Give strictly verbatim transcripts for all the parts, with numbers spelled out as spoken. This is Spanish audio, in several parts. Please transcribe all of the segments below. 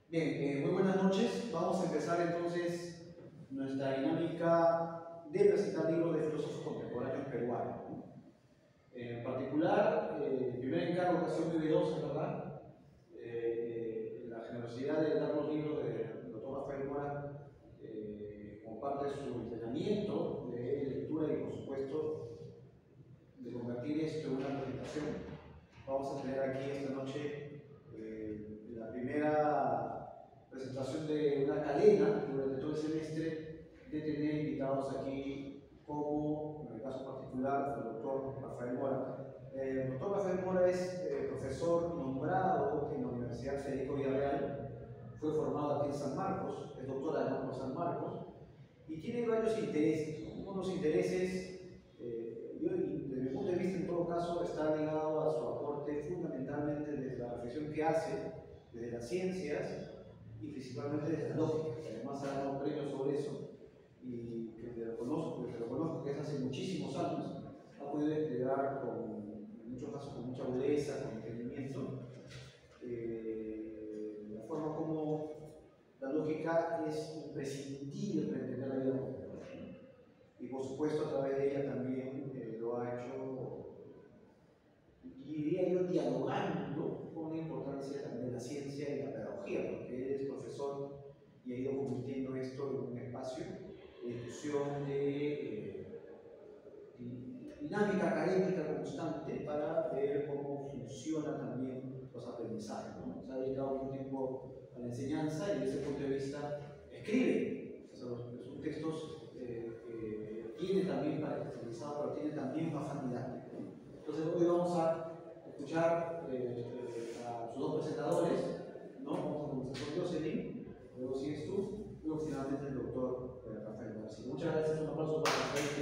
Bien, eh, muy buenas noches. Vamos a empezar entonces nuestra dinámica de presentar libros de filósofos contemporáneos peruanos. En particular, eh, el primer encargo que ha sido muy veloz, ¿verdad? Eh, la generosidad de dar los libros del doctor Rafael Mora eh, como parte de su entrenamiento de lectura y, por supuesto, de convertir esto en una presentación. Vamos a tener aquí esta noche eh, la primera presentación de una cadena durante todo el semestre de tener invitados aquí como, en el caso particular, el doctor Rafael Mora. Eh, el doctor Rafael Mora es eh, profesor nombrado en la Universidad Federico Villarreal, fue formado aquí en San Marcos, es doctor además por San Marcos, y tiene varios intereses. Uno de los intereses, eh, yo, desde mi punto de vista, en todo caso, está ligado a su aporte fundamentalmente desde la reflexión que hace, desde las ciencias, y principalmente desde la lógica, que además ha dado premios sobre eso, y que te lo conozco, que te lo conozco, que es hace muchísimos años, ha podido desplegar con, en muchos casos con mucha agudeza, con entendimiento, eh, la forma como la lógica es imprescindible para entender la vida moderna. Y por supuesto a través de ella también eh, lo ha hecho, diría yo, dialogando con la importancia también de la ciencia y la pedagogía, porque él es profesor y ha ido convirtiendo esto en un espacio de discusión, de eh, dinámica académica constante para ver cómo funciona también los aprendizajes, ¿no? Se ha dedicado un tiempo a la enseñanza y desde ese punto de vista escribe. O sea, los, sus textos eh, eh, tienen también para especializado, pero tienen también una afán didáctico. Entonces hoy vamos a escuchar eh, a sus dos presentadores, ¿no? Vamos a comenzar con Jocelyn, luego sigues tú, luego finalmente el doctor eh, Rafael Mora. Así que muchas gracias, un aplauso para Rafael que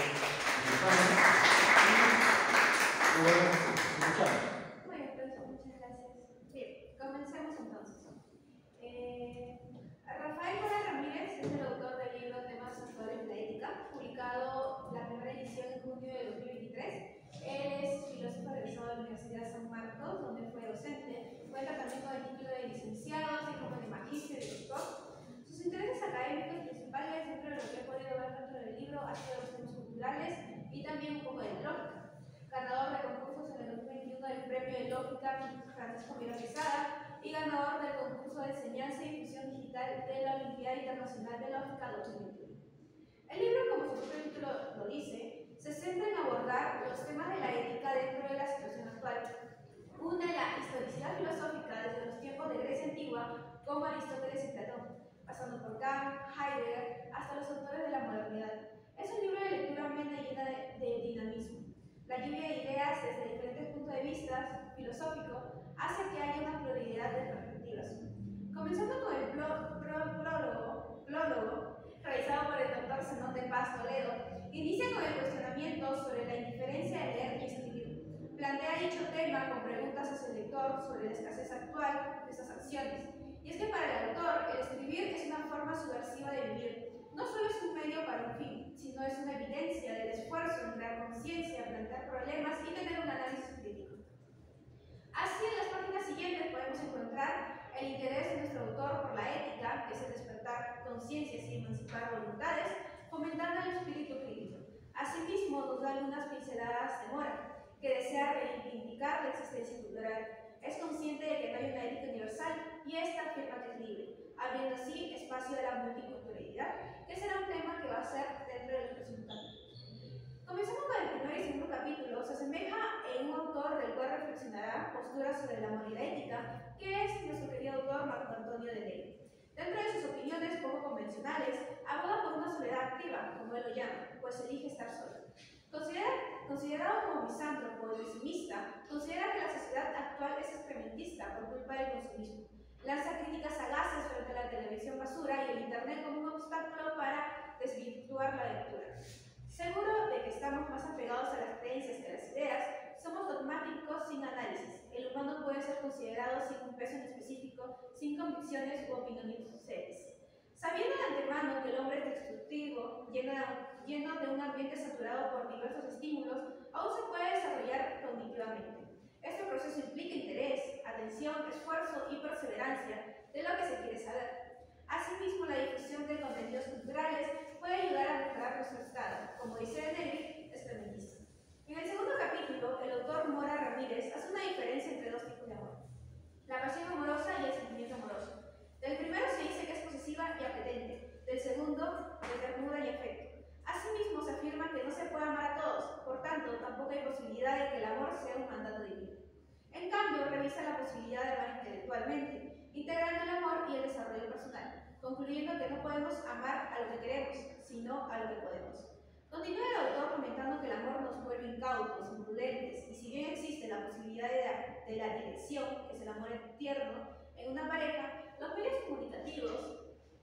nos acompaña. Muy bien, profesor, muchas gracias. Bien, comencemos entonces. Eh, Rafael Mora Ramírez es el autor del libro Temas Actuales de la Ética, publicado la primera edición en junio de dos mil veintitrés. Él es filósofo egresado de la Universidad de San Marcos, donde fue docente. Cuenta también con el título de licenciado, así como de magíster y doctor. Sus intereses académicos principales, dentro de lo que he podido ver dentro del libro, han sido los temas culturales y también un poco de lógica. Ganador de concursos en el dos mil veintiuno del Premio de Lógica Francisco Miró Quesada y ganador del concurso de enseñanza y difusión digital de la Olimpiada Internacional de Lógica dos mil veintiuno. El libro, como su propio título lo dice, se centra en abordar los temas de la ética dentro de la situación actual. Une la historicidad filosófica desde los tiempos de Grecia antigua, como Aristóteles y Platón, pasando por Kant, Heidegger, hasta los autores de la modernidad. Es un libro de lectura amena y llena de, de dinamismo. La lluvia de ideas desde diferentes puntos de vista filosóficos hace que haya una pluralidad de perspectivas. Comenzando con el pro, pro, prólogo, prólogo realizado por el doctor Zenón de Paz Toledo, inicia con el cuestionamiento sobre la indiferencia de leer y escribir. Plantea dicho tema con preguntas hacia el lector sobre la escasez actual de esas acciones. Y es que para el autor, el escribir es una forma subversiva de vivir. No solo es un medio para un fin, sino es una evidencia del esfuerzo en crear conciencia, plantear problemas y tener un análisis crítico. Así, en las páginas siguientes podemos encontrar el interés de nuestro autor por la ética, que es el despertar conciencias y emancipar voluntades, fomentando el espíritu crítico. Asimismo, nos da algunas pinceladas de Mora, que desea reivindicar la existencia cultural. Es consciente de que no hay una ética universal y esta afirma que es libre, abriendo así espacio de la multiculturalidad, que será un tema que va a ser dentro de los próximos años. Comenzando con el primer y segundo capítulo, se asemeja en un autor del cual reflexionará posturas sobre la moral ética, que es nuestro querido autor Marco Antonio de Negri. Dentro de sus opiniones poco convencionales, aboga por una soledad activa, como él lo llama, pues elige estar solo. Considera, considerado como misántropo y pesimista, considera que la sociedad actual es excrementista por culpa del consumismo. Lanza críticas sagaces frente a la televisión basura y el internet como un obstáculo para desvirtuar la lectura. Seguro de que estamos más apegados a las creencias que a las ideas, somos dogmáticos sin análisis. El humano puede ser considerado sin un peso en específico, sin convicciones u opiniones serias. Sabiendo de antemano que el hombre es destructivo, lleno, lleno de un ambiente saturado por diversos estímulos, aún se puede desarrollar cognitivamente. Este proceso implica interés, atención, esfuerzo y perseverancia de lo que se quiere saber. como dice Negri, es feminista. En el segundo capítulo, el autor Mora Ramírez hace una diferencia entre dos tipos de amor: la pasión amorosa y el sentimiento amoroso. Del primero se dice que es posesiva y apetente, del segundo, de ternura y afecto. Asimismo, se afirma que no se puede amar a todos, por tanto, tampoco hay posibilidad de que el amor sea un mandato divino. En cambio, revisa la posibilidad de amar intelectualmente, integrando el amor y el desarrollo personal, concluyendo que no podemos amar a lo que queremos, sino a lo que podemos. Continúa el autor comentando que el amor nos vuelve incautos, imprudentes, y si bien existe la posibilidad de la, de la dirección, que es el amor tierno, en una pareja, los medios comunicativos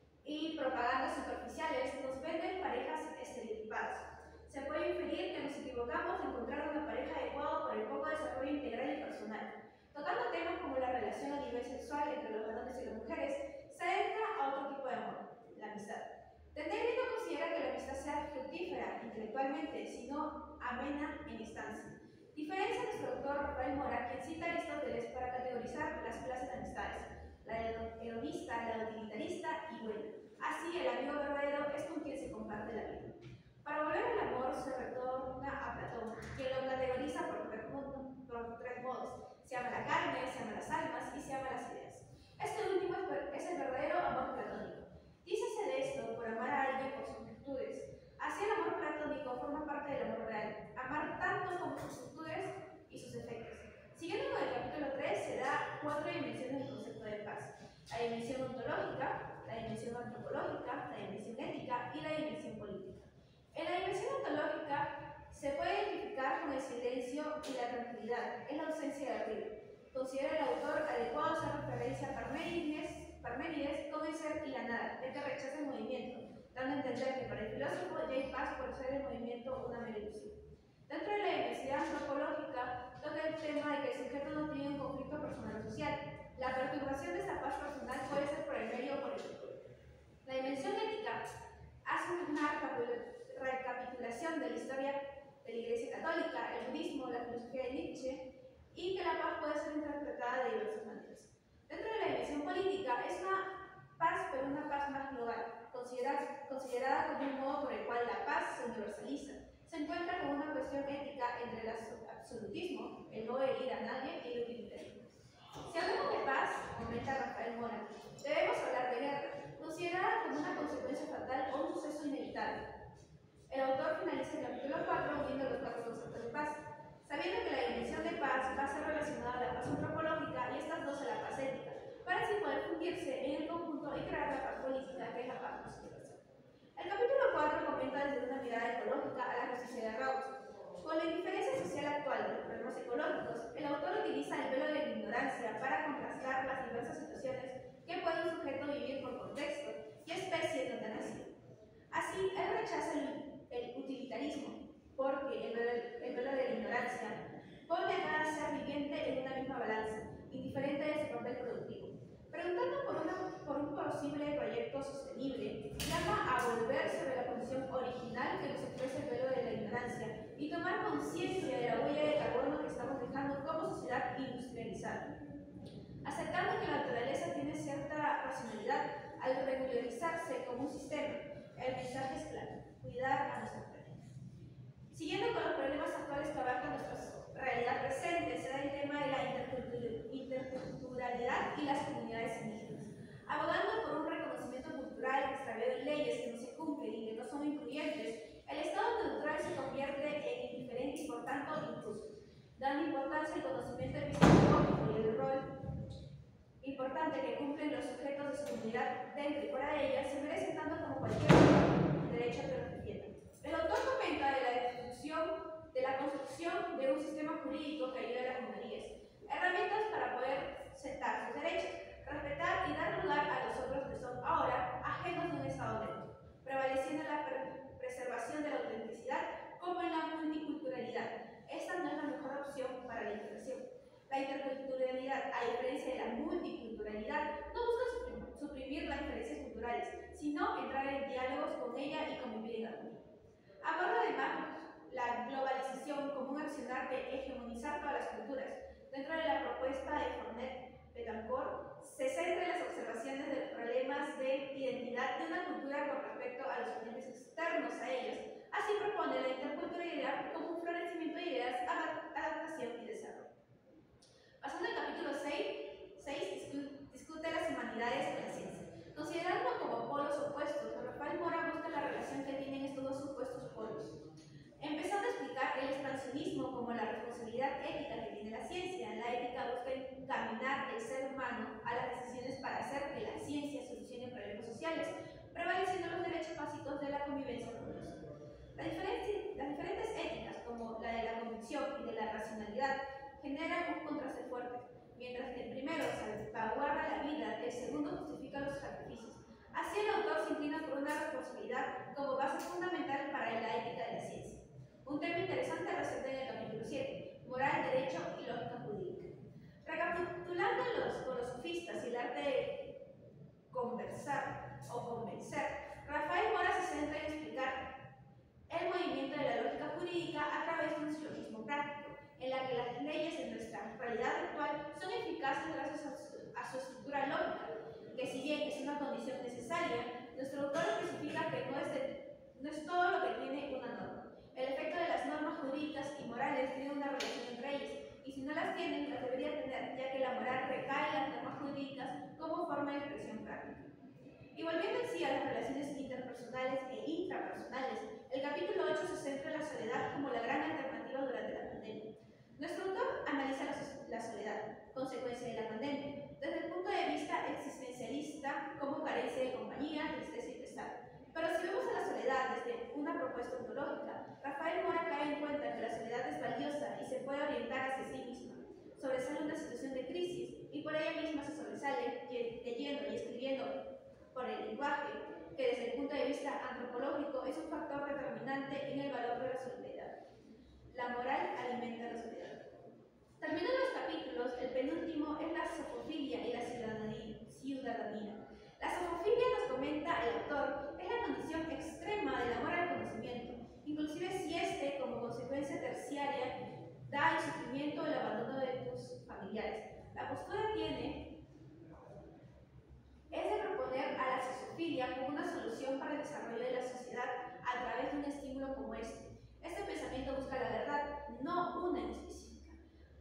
y propagandas superficiales nos venden parejas estereotipadas. Se puede inferir que nos equivocamos de encontrar una pareja adecuada por el poco desarrollo integral y personal. Tocando temas como la relación a nivel sexual entre los varones y las mujeres, se entra a otro tipo de amor, la amistad. Negri no considera que la amistad sea fructífera intelectualmente, sino amena en instancia. Diferencia de nuestro autor Rafael Mora, quien cita a Aristóteles para categorizar las clases de amistades: la hedonista, la utilitarista y buena. Así, el amigo verdadero es con quien se comparte la vida. Para volver al amor se retorna a Platón, quien lo categoriza por tres, por tres modos: se ama la carne, se ama las almas y se ama las ideas. Este último es el verdadero amor platónico. Dícese de esto por amar a alguien por sus virtudes. Así, el amor platónico forma parte del amor real, amar tanto como sus virtudes y sus efectos. Siguiendo con el capítulo tres, se da cuatro dimensiones del concepto de paz: la dimensión ontológica, la dimensión antropológica, la dimensión ética y la dimensión política. En la dimensión ontológica se puede identificar con el silencio y la tranquilidad, es la ausencia de ruido. Considera el autor adecuado hacer referencia a Parménides, Parménides con el ser y la nada, ya que rechaza el movimiento, dando a entender que para el filósofo ya hay paz por ser el movimiento una mera ilusión. Dentro de la diversidad antropológica, toca el tema de que el sujeto no tiene un conflicto personal o social. La perturbación de esta paz personal puede ser por el medio o por el futuro. La dimensión ética hace una recapitulación de la historia de la Iglesia Católica, el budismo, la filosofía de Nietzsche, y que la paz puede ser interpretada de diversas maneras. Dentro de la dimensión política, es una paz, pero una paz más global, considerada, considerada como un modo por el cual la paz se universaliza. Se encuentra como una cuestión ética entre el absolutismo, el no herir a nadie, y el utilitarismo. Si hablamos de paz, comenta Rafael Mora, debemos hablar de guerra, considerada como una consecuencia fatal o un suceso inevitable. El autor finaliza el capítulo cuatro uniendo los cuatro conceptos de paz, sabiendo que la dimensión de paz va a ser relacionada a la paz antropológica y estas dos a la paz ética, para así poder fundirse en el conjunto y crear la paz política, que es la paz universal. El capítulo cuatro comenta desde una mirada ecológica a la justicia de Rawls. Con la indiferencia social actual de los problemas ecológicos, el autor utiliza el velo de la ignorancia para contrastar las diversas situaciones que puede un sujeto vivir por contexto y especie donde ha nacido. Así, él rechaza el, el utilitarismo, porque el velo, el velo de la ignorancia pone a cada ser viviente en una misma balanza, indiferente de su papel productivo. Preguntando por, una, por un posible proyecto sostenible, llama a volver sobre la condición original que nos ofrece el velo de la ignorancia y tomar conciencia de la huella de carbono que estamos dejando como sociedad industrializada. Aceptando que la naturaleza tiene cierta racionalidad al regularizarse como un sistema, el mensaje es claro: cuidar a nuestra planeta. Siguiendo con los problemas actuales que abarcan nuestra realidad presente, se da el tema de la interculturalidad y las comunidades indígenas. Abogando por un reconocimiento cultural extraviado en leyes que no se cumplen y que no son incluyentes, el estado neutral se convierte en indiferente y por tanto injusto, dando importancia al conocimiento epistemológico y el rol importante que cumplen los sujetos de su comunidad dentro y fuera de ella, se merecen tanto como cualquier otro derecho que los defienda. El autor comenta de la destrucción de la construcción de un sistema jurídico que ayude a las minorías, herramientas para poder sentar sus derechos, respetar y dar lugar a los otros que son ahora ajenos de un Estado neutro, prevaleciendo en la pre preservación de la autenticidad como en la multiculturalidad. Esta no es la mejor opción para la integración. La interculturalidad, a diferencia de la multiculturalidad, no busca suprimir las diferencias culturales, sino entrar en diálogos con ella y convivir en armonía. Aborda además la globalización como un accionar de hegemonizar todas las culturas. Dentro de la propuesta de Fornet Betancourt, se centra en las observaciones de los problemas de identidad de una cultura con respecto a los agentes externos a ellos, Así propone la interculturalidad como un florecimiento de ideas, adaptación y desarrollo. Pasando al capítulo seis, discute las humanidades y la ciencia. Considerando como polos opuestos, Rafael Mora busca la relación que tienen estos dos supuestos polos. Empezando a explicar el expansionismo como la responsabilidad ética que tiene la ciencia. La ética busca encaminar el ser humano a las decisiones para hacer que la ciencia solucione problemas sociales, prevaleciendo los derechos básicos de la convivencia comunes. Las diferentes, las diferentes éticas, como la de la convicción y de la racionalidad, generan un contraste fuerte. Mientras que el primero salvaguarda la vida, el segundo justifica los sacrificios. Así el autor se inclina por una responsabilidad como base fundamental para la ética de la ciencia. Un tema interesante resalta en el capítulo siete, moral, derecho y lógica jurídica. Recapitulando los, con los sofistas y el arte de conversar o convencer, Rafael Mora se centra en explicar el movimiento de la lógica jurídica a través de un silogismo práctico, en la que las leyes en nuestra realidad actual son eficaces gracias a su, a su estructura lógica, que si bien es una condición necesaria, nuestro autor especifica que no es, de, no es todo lo que tiene una norma. El efecto de las normas jurídicas y morales tiene una relación entre ellas, y si no las tienen, las debería tener, ya que la moral recae en las normas jurídicas como forma de expresión práctica. Y volviendo en sí a las relaciones interpersonales e intrapersonales, el capítulo ocho se centra en la soledad como la gran alternativa durante la pandemia. Nuestro autor analiza la soledad, consecuencia de la pandemia, desde el punto de vista existencialista como carencia de compañía, tristeza y pesar. Pero si vemos a la soledad desde una propuesta ontológica, Rafael Mora cae en cuenta que la soledad es valiosa y se puede orientar hacia sí misma. Sobresale una situación de crisis y por ella misma se sobresale leyendo y escribiendo por el lenguaje, que desde el punto de vista antropológico es un factor determinante en el valor de la solidaridad. La moral alimenta la soledad. Terminando los capítulos, el penúltimo es la sofofilia y la ciudadanía. La sofofilia, nos comenta el autor, es la condición extrema del amor al conocimiento, inclusive si este, como consecuencia terciaria, da el sufrimiento o el abandono de tus familiares. La postura tiene es de proponer a la sofofilia como una solución para el desarrollo de la sociedad a través de un estímulo como este. Este pensamiento busca la verdad, no una en específica.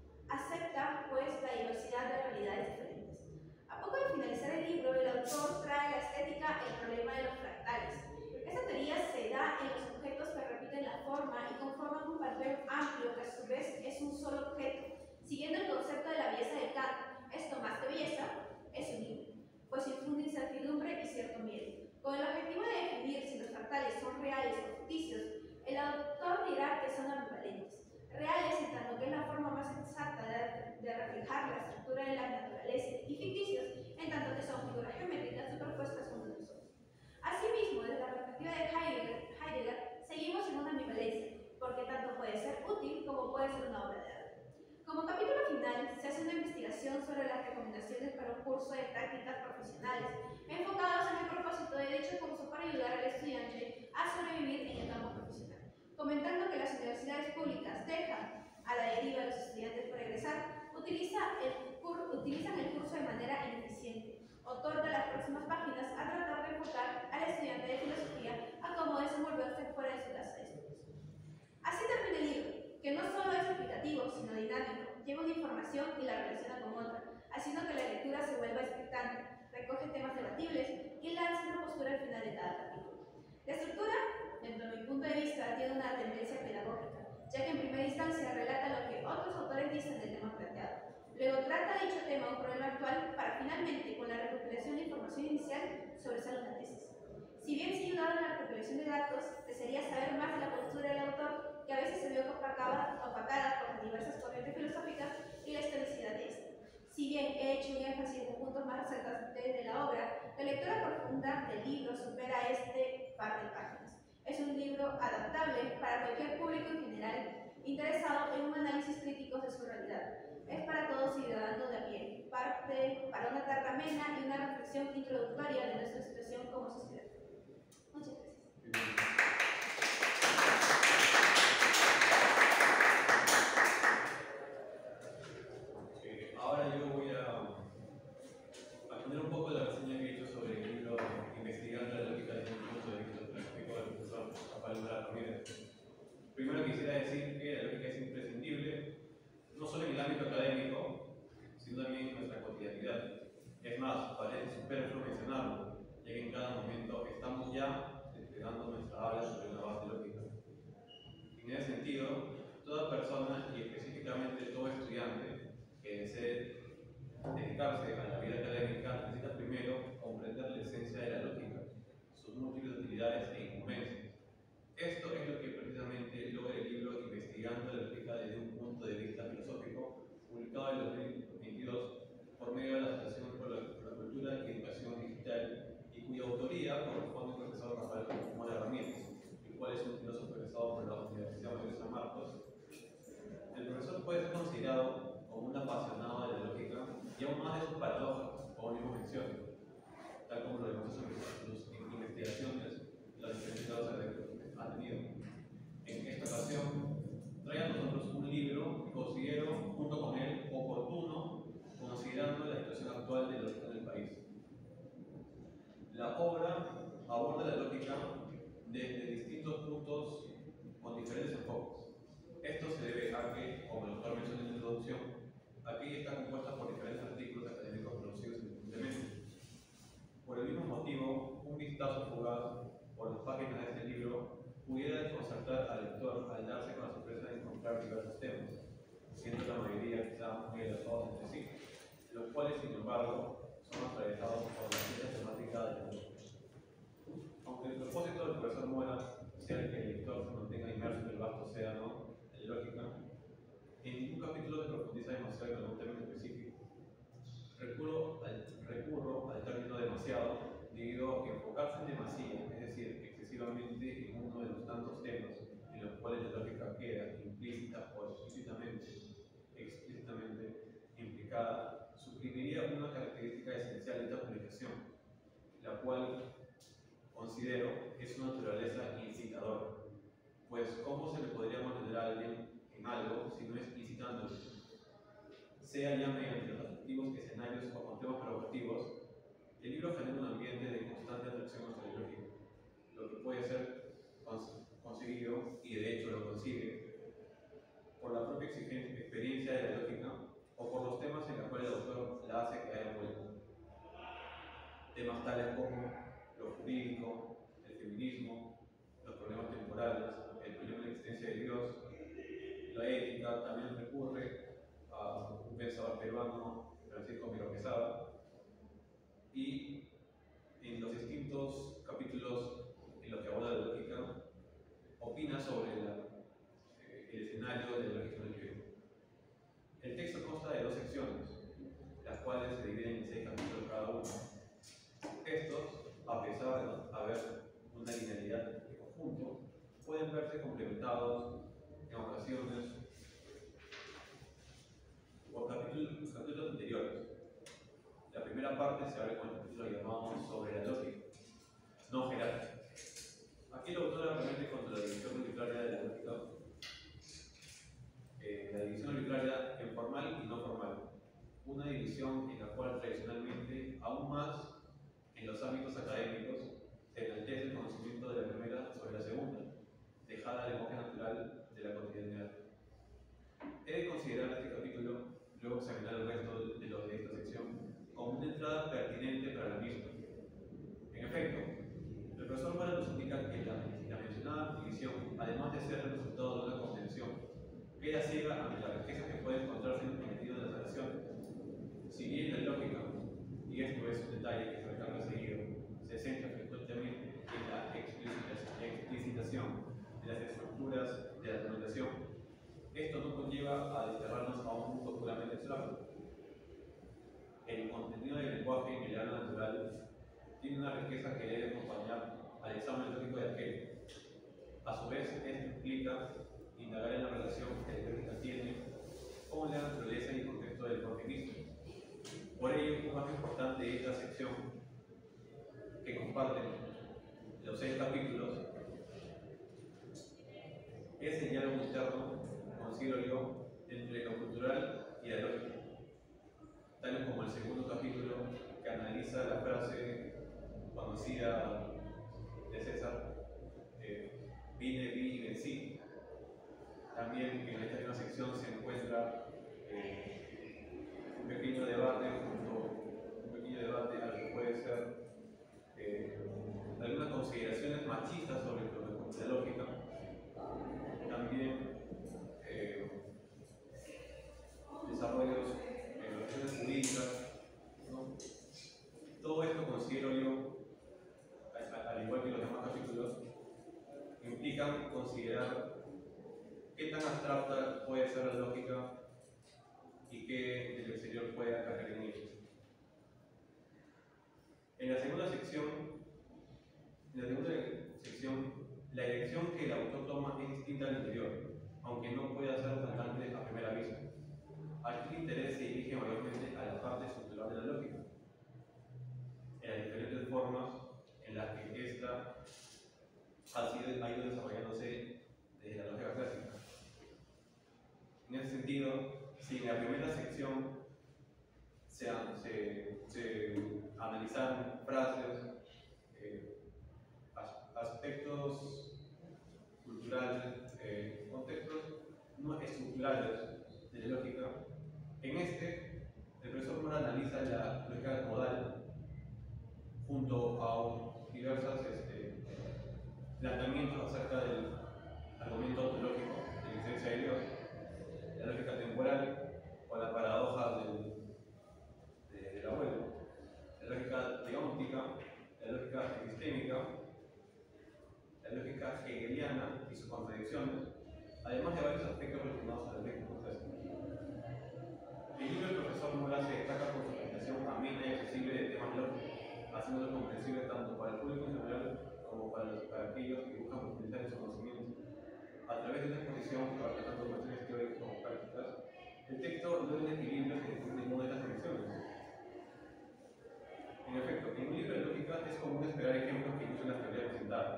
Acepta, pues, la diversidad de realidades diferentes. A poco de finalizar el libro, el autor trae la estética el problema de los fractales. Esta teoría se da en los objetos que repiten la forma y conforman un patrón amplio que a su vez es un solo objeto, siguiendo el concepto de la belleza de Kant. Esto, más que belleza, es un libro, pues infunde incertidumbre y cierto miedo. Con el objetivo de definir si los fractales son reales o ficticios, el autor dirá que son ambivalentes. Reales en tanto que es la forma más exacta de, de reflejar la estructura de la naturaleza, y ficticios en tanto que son figuras geométricas superpuestas uno de los otros. Asimismo, desde la perspectiva de Heidegger, Heidegger, seguimos en una ambivalencia, porque tanto puede ser útil como puede ser una obra de arte. Como capítulo final, se hace una investigación sobre las recomendaciones para un curso de prácticas profesionales, enfocados en el propósito de dicho curso para ayudar al estudiante a sobrevivir en el campo profesional, comentando que las universidades públicas dejan a la deriva a los estudiantes por egresar, utiliza el cur, utilizan el curso de manera ineficiente, otorga las próximas páginas a tratar de enfocar al estudiante de filosofía a cómo desenvolverse fuera de su casa de estudios. Así termina el libro, que no solo es explicativo, sino dinámico, lleva una información y la relaciona con otra, haciendo que la lectura se vuelva expectante, recoge temas debatibles y lanza una postura al final de cada capítulo. La estructura, dentro de mi punto de vista, tiene una tendencia pedagógica, ya que en primera instancia relata lo que otros autores dicen del tema planteado. Luego trata dicho tema un problema actual para finalmente, con la recopilación de información inicial, sobresale una tesis. Si bien se ayudaba en la recopilación de datos, desearía saber más de la postura del autor, que a veces se ve opacada, opacada por las diversas corrientes filosóficas y la historicidad de esta. Si bien he hecho un énfasis en puntos más resaltantes de la obra, la lectura profunda del libro supera este par de páginas. Es un libro adaptable para cualquier público en general, interesado en un análisis crítico de su realidad. Es para todo ciudadano de a pie, parte para una tarde amena y una reflexión introductoria de nuestra situación como sociedad. Muchas gracias. Eh, ahora yo voy a, a poner un poco la reseña que he hecho sobre el libro Investigando la lógica desde un punto de vista práctico del profesor Rafael Mora Ramírez. desde distintos puntos con diferentes enfoques. Esto se debe a que, como el autor mencionó en la introducción, aquí está compuesta por diferentes artículos académicos producidos independientemente. Por el mismo motivo, un vistazo fugaz por las páginas de este libro pudiera desconcertar al lector al darse con la sorpresa de encontrar diversos temas, siendo la mayoría quizá muy alejados entre sí, los cuales, sin embargo, son atravesados por la ciencia temática de la lógica. Aunque el propósito del profesor Mora sea el que el lector se mantenga inmerso en el vasto océano de la lógica, en ningún capítulo se profundiza demasiado en algún tema en específico. Recurro al, recurro al término demasiado debido a que enfocarse en demasía, es decir, excesivamente en uno de los tantos temas en los cuales la lógica queda implícita o explícitamente, explícitamente implicada, suprimiría una característica esencial de esta publicación, la cual considero es su naturaleza incitadora. Pues, ¿cómo se le podría mantener a alguien en algo si no es incitándolo? Sea ya mediante los atractivos escenarios o con temas provocativos, el libro genera un ambiente de constante atracción hacia la lógica, lo que puede ser cons conseguido, y de hecho lo consigue, por la propia experiencia de la lógica o por los temas en los cuales el autor la hace caer envuelta. Temas tales como lo jurídico, el feminismo, los problemas temporales, el problema de la existencia de Dios, la ética. También recurre a un pensador peruano, Francisco Miro Quesada, y en los distintos capítulos en los que aborda la lógica, opina sobre la, eh, el escenario de la lógica del Perú. El texto consta de dos secciones, las cuales se dividen en seis capítulos cada uno. Estos, a pesar de haber una linealidad de conjunto, pueden verse complementados en ocasiones por capítulos, capítulos anteriores. La primera parte se abre con el capítulo llamado sobre la lógica, no jerárquica. Aquí el autor arremete contra la división arbitraria de la lógica, eh, la división arbitraria en formal y no formal, una división en la cual tradicionalmente, aún más en los ámbitos académicos, se enaltece el conocimiento de la primera sobre la segunda, dejada al enfoque natural de la cotidianidad. He de considerar este capítulo, luego examinar el resto de los de esta sección, como una entrada pertinente para la misma. En efecto, el profesor Mora nos indica que la, la mencionada división, además de ser el resultado de una convención, queda ciega ante la riqueza que puede encontrarse en el cometido de las relaciones. Si bien la lógica, y esto es un detalle que se recalca seguido, se centra frecuentemente en la explicitación de las estructuras de la argumentación, esto no conlleva a desterrarnos a un mundo puramente abstracto. El contenido del lenguaje en el área natural tiene una riqueza que debe acompañar al examen lógico de aquel. A su vez, esto implica indagar en la relación que la lógica tiene con la naturaleza y el contexto del lenguaje mismo. Por ello, lo más importante de esta sección, que comparten los seis capítulos, es el diálogo interno, considero yo, entre lo cultural y la lógica, tal como el segundo capítulo, que analiza la frase conocida de César, eh, vine, vi y vencí. También en esta misma sección se encuentra eh, un pequeño debate, junto, un pequeño debate al que puede ser eh, algunas consideraciones machistas sobre la lógica. También eh, desarrollos en relaciones jurídicas, ¿no? Todo esto considero yo, al igual que los demás capítulos, implican considerar qué tan abstracta puede ser la lógica y qué del exterior puede acarrear en ellos. En la segunda sección, en la segunda sección, la dirección que el autor toma es distinta al interior, aunque no pueda ser flotante a primera vista. Aquí el interés se dirige mayormente a la parte estructural de la lógica, en las diferentes formas en las que ésta ha, sido, ha ido desarrollándose desde la lógica clásica. En ese sentido, si en la primera sección se, se, se analizaron frases, eh, aspectos junto a diversas este, planteamientos acerca del argumento ontológico de la existencia de Dios, la lógica temporal o la paradoja del, de, del abuelo, la lógica teóntica, la lógica epistémica, la lógica hegeliana y sus contradicciones, además de varios aspectos relacionados a la lógica compleja. El libro del profesor Mora se destaca por su presentación amena y accesible de temas lógicos, haciéndolo comprensible tanto para el público en general como para, los, para aquellos que buscan profundizar en su conocimiento. A través de una exposición que abarca tanto cuestiones teóricas como prácticas, el texto logra un equilibrio que describe ninguna de estas dimensiones. En efecto, en un libro de lógica es común esperar ejemplos que ilustren las teorías presentadas.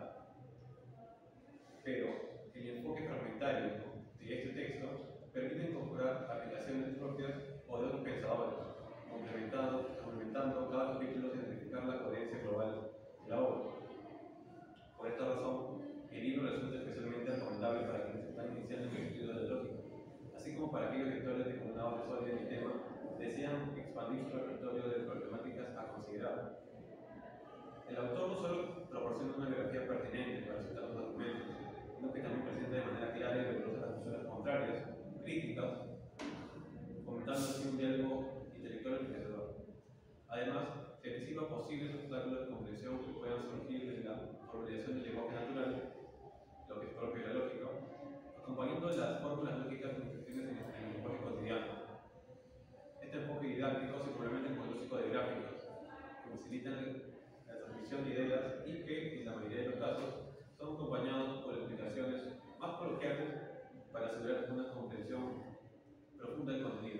Pero el enfoque fragmentario de este texto permite incorporar aplicaciones propias o de otros pensadores, complementando, complementando cada capítulo sin identificar la coherencia global de la obra. Por esta razón, el libro resulta especialmente recomendable para quienes están iniciando en el estudio de la lógica, así como para aquellos lectores de con una base sólida en el tema desean expandir su repertorio de problemáticas a considerar. El autor no solo proporciona una biografía pertinente para citar los argumentos, sino que también presenta de manera clara y rigurosa las posturas contrarias, críticas, fomentando así un diálogo intelectual enriquecedor. Además, se anticipa posibles obstáculos de comprensión que puedan surgir de la formalización del lenguaje natural, lo que es propio de la lógica, acompañando las fórmulas lógicas de instrucciones en el lenguaje cotidiano. Este enfoque didáctico se complementa con el uso de gráficos, que facilitan la transmisión de ideas y que, en la mayoría de los casos, son acompañados por explicaciones más coloquiales para asegurar una comprensión profunda del contenido.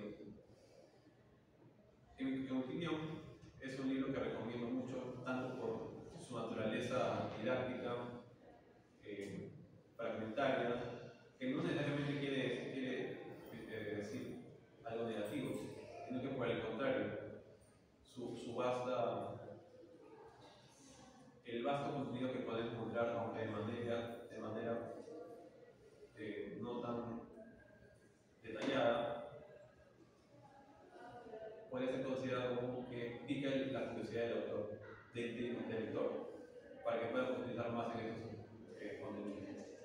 En mi opinión, es un libro que recomiendo mucho, tanto por su naturaleza didáctica, eh, fragmentaria, que no necesariamente quiere, quiere eh, decir algo negativo, sino que por el contrario, su, su vasta, el vasto contenido que pueden encontrar, aunque de manera, de manera eh, no tan detallada, puede ser considerado como que pica la curiosidad del autor, del, del, del lector, para que pueda profundizar más en esos eh, contenidos.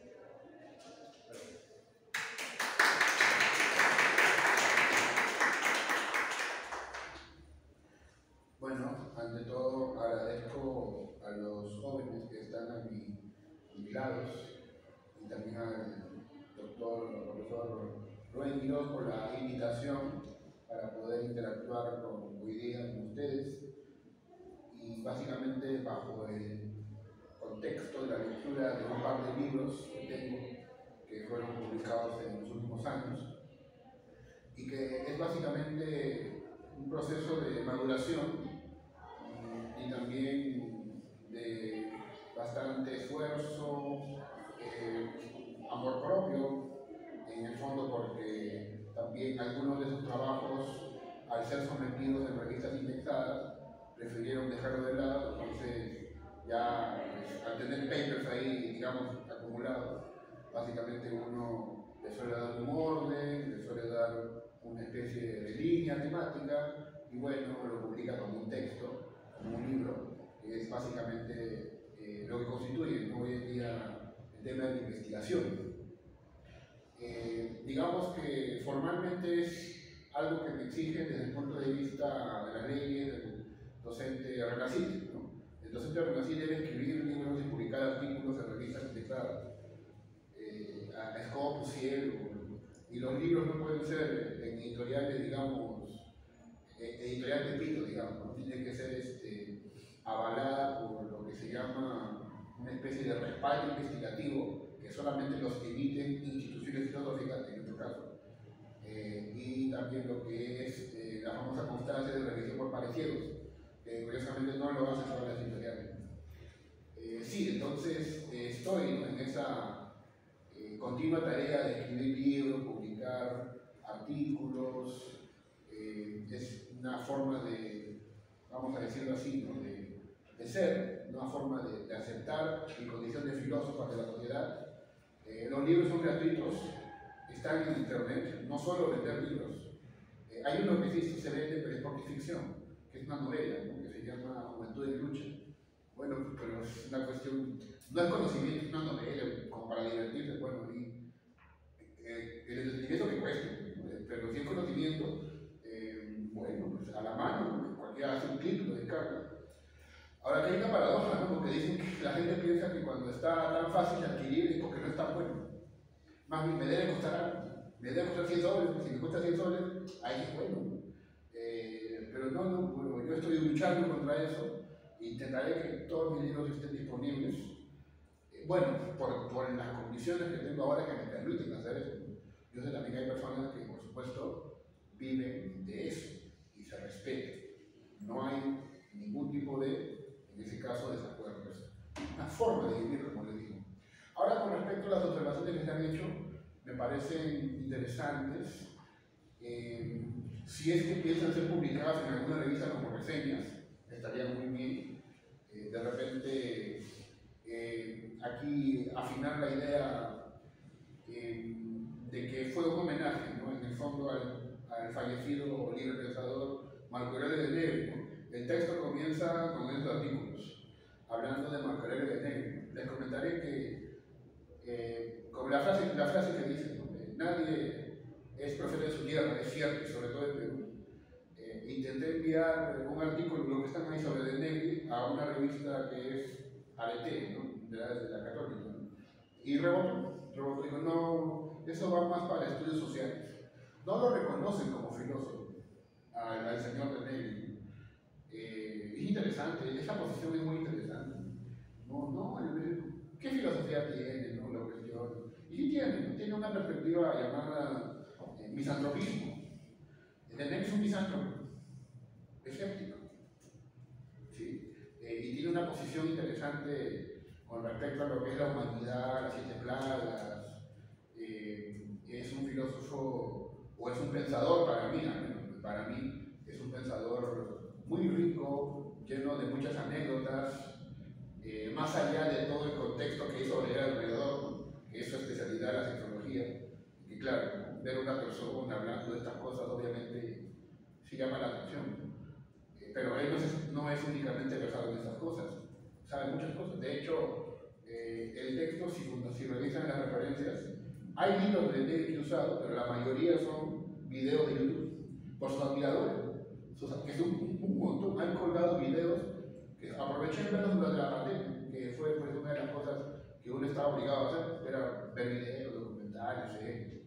Bueno, ante todo agradezco a los jóvenes que están a mi, a mi lado y también al doctor, profesor Rubén Quiroz por la invitación para poder interactuar con, hoy día con ustedes y básicamente bajo el contexto de la lectura de un par de libros que tengo que fueron publicados en los últimos años y que es básicamente un proceso de maduración y también de bastante esfuerzo, eh, amor propio en el fondo, porque también algunos de sus trabajos, al ser sometidos en revistas indexadas, prefirieron dejarlo de lado. Entonces ya pues, al tener papers ahí, digamos, acumulados, básicamente uno le suele dar un orden, le suele dar una especie de línea temática y bueno, lo publica como un texto, como un libro, que es básicamente eh, lo que constituye, ¿no?, hoy en día el tema de la investigación. Eh, digamos que formalmente es algo que me exige desde el punto de vista de las leyes del docente RENACYT, ¿no? El docente RENACYT debe escribir libros y publicar artículos en revistas indexadas, eh, a Scopus, Cielo, y los libros no pueden ser en editoriales, digamos, editorial de pito, digamos, ¿no? Tiene que ser este, avalada por lo que se llama una especie de respaldo investigativo que solamente los emiten instituciones filosóficas, en nuestro caso, eh, y también lo que es eh, la famosa constancia de revisión por parecidos, que curiosamente no lo hacen solo las editoriales. Eh, sí, entonces eh, estoy, ¿no?, en esa eh, continua tarea de escribir libros, publicar artículos. Eh, es una forma de, vamos a decirlo así, ¿no?, de, de ser, una forma de, de aceptar mi condición de filósofo de la sociedad. Eh, los libros son gratuitos, están en internet, no solo vender libros. Eh, hay uno que sí se vende, pero es porque es ficción, que es una novela, ¿no?, que se llama Juventud en Lucha. Bueno, pero es una cuestión, no es conocimiento, es una novela, como para divertirse, bueno, y eh, el entretenimiento que cueste, ¿no? Pero si es conocimiento, eh, bueno, pues a la mano, cualquiera hace un clic, lo descarga. Ahora que hay una paradoja, ¿no? Porque dicen que la gente piensa que cuando está tan fácil de adquirir es porque no es tan bueno. Más bien, me debe costar algo, me debe costar cien soles, si me cuesta cien soles, ahí es bueno. Eh, pero no, no, bueno, yo estoy luchando contra eso. Intentaré que todos mis libros estén disponibles, eh, bueno, por, por las condiciones que tengo ahora que me permiten hacer eso. Yo sé también que hay personas que, por supuesto, viven de eso y se respeta. No hay ningún tipo de, en ese caso, desacuerdos. Una forma de vivir, como les digo. Ahora, con respecto a las observaciones que se han hecho, me parecen interesantes. Eh, si es que piensan ser publicadas en alguna revista como reseñas, estaría muy bien. Eh, de repente, eh, aquí afinar la idea eh, de que fue un homenaje, ¿no? En el fondo, al, al fallecido libre pensador Marco Aurelio de Negri, ¿no? El texto comienza con estos artículos, hablando de Marco Aurelio de Negri. Les comentaré que, eh, como la frase, la frase que dice, ¿no? Nadie es profeta de su tierra, es cierto, y sobre todo en Perú. Intenté enviar un artículo, lo que están ahí sobre De Negri, a una revista que es A B T, ¿no? de, la, de la Católica, ¿no? Y rebotó, rebotó, digo, no, eso va más para estudios sociales. No lo reconocen como filósofo al, al señor De Negri. Eh, es interesante, esa posición es muy interesante. No, no, ¿qué filosofía tiene? ¿No? La cuestión. Y sí tiene, ¿no? Tiene una perspectiva llamada eh, misantropismo. De Negri es un misántropo. Escéptico, ¿sí? Eh, y tiene una posición interesante con respecto a lo que es la humanidad, las siete plagas. Eh, es un filósofo, o es un pensador para mí, para mí es un pensador muy rico, lleno de muchas anécdotas, eh, más allá de todo el contexto que hizo leer alrededor, que es su especialidad, la sexología. Y claro, ver una persona hablando de estas cosas obviamente sí llama la atención. Pero él no es, no es únicamente versado en estas cosas, sabe muchas cosas. De hecho, eh, el texto, si, si revisan las referencias, hay libros de Negri que he usado, pero la mayoría son videos de YouTube, por sus admiradores, sus, que es un, un montón. Han colgado videos que aproveché en verlos durante la pandemia, que fue pues, una de las cosas que uno estaba obligado a hacer, era ver videos, documentales, series.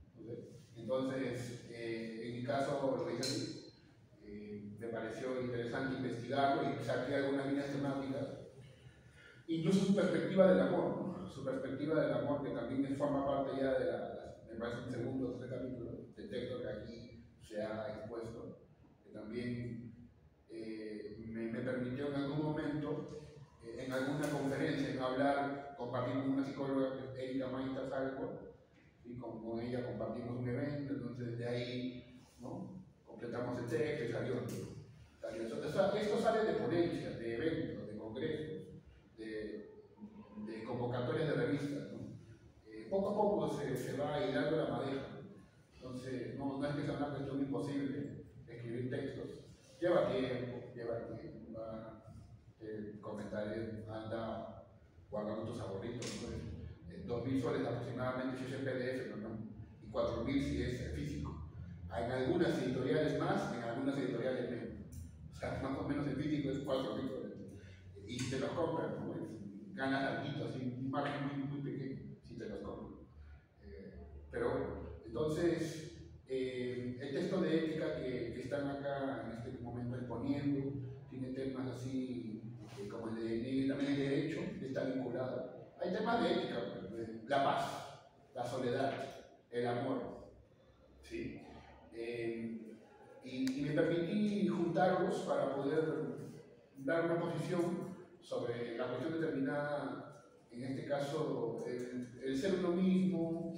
Entonces, eh, en mi caso, lo hice así. Me pareció interesante investigarlo y saqué algunas líneas temáticas, incluso su perspectiva del amor, ¿no? Su perspectiva del amor, que también forma parte ya de la, me parece un segundo o tercer capítulo del texto que aquí se ha expuesto, que también eh, me, me permitió en algún momento, eh, en alguna conferencia, en hablar, compartir con una psicóloga, Erika Maita Salco, y con, con ella compartimos un evento, entonces de ahí, ¿no? Completamos el texto y salió. salió eso. Eso, esto sale de ponencias, de eventos, de congresos, de, de convocatorias de revistas, ¿no? Eh, poco a poco se, se va hilando la madeja. Entonces, no, no es que sea una cuestión imposible escribir textos. Lleva tiempo, lleva tiempo. Va, eh, comentar, anda guardando tus favoritos. ¿No? Eh, dos mil soles aproximadamente si es el P D F, ¿no? Y cuatro mil si es el físico. En algunas editoriales más, en algunas editoriales menos. O sea, más o menos el físico es cuatro mil soles. Y si te los compran, ¿no? Ganas algo, así, un margen muy, muy pequeño, si te los compran. Eh, pero bueno, entonces, eh, el texto de ética que, que están acá en este momento exponiendo tiene temas así eh, como el de Negri, también el derecho está vinculado. Hay temas de ética, la paz, la soledad, el amor. ¿Sí? Eh, y, y me permití juntarlos para poder dar una posición sobre la cuestión determinada, en este caso, el, el ser uno mismo,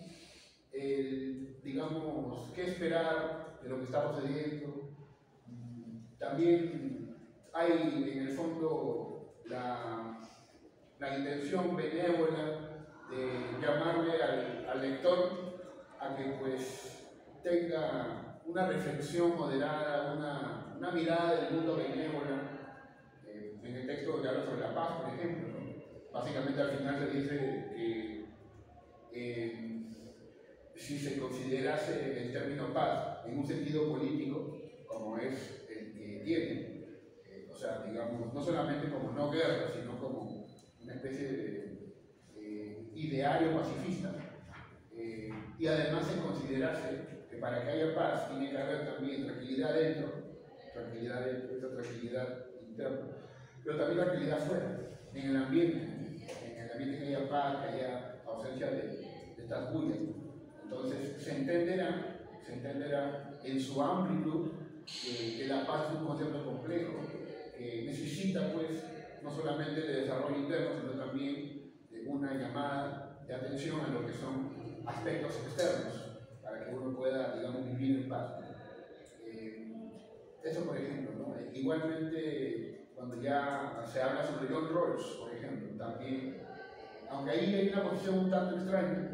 el, digamos, qué esperar de lo que está sucediendo. También hay en el fondo la, la intención benévola de llamarle al, al lector a que pues tenga una reflexión moderada, una, una mirada del mundo benévola. Eh, en el texto que habla sobre la paz, por ejemplo, ¿no? Básicamente al final se dice que eh, si se considerase el término paz en un sentido político, como es el que tiene, eh, o sea, digamos, no solamente como no guerra, sino como una especie de eh, ideario pacifista, eh, y además se considerase que para que haya paz tiene que haber también tranquilidad dentro, tranquilidad dentro, esa tranquilidad interna, pero también tranquilidad fuera, en el ambiente, en el ambiente que haya paz, que haya ausencia de, de estas bullas. Entonces se entenderá, se entenderá en su amplitud eh, que la paz es un concepto complejo que necesita pues no solamente de desarrollo interno, sino también de una llamada de atención a lo que son aspectos externos para que uno pueda, digamos, vivir en paz. Eh, eso por ejemplo, ¿no? Igualmente cuando ya se habla sobre John Rawls, por ejemplo, también, aunque ahí hay una posición un tanto extraña,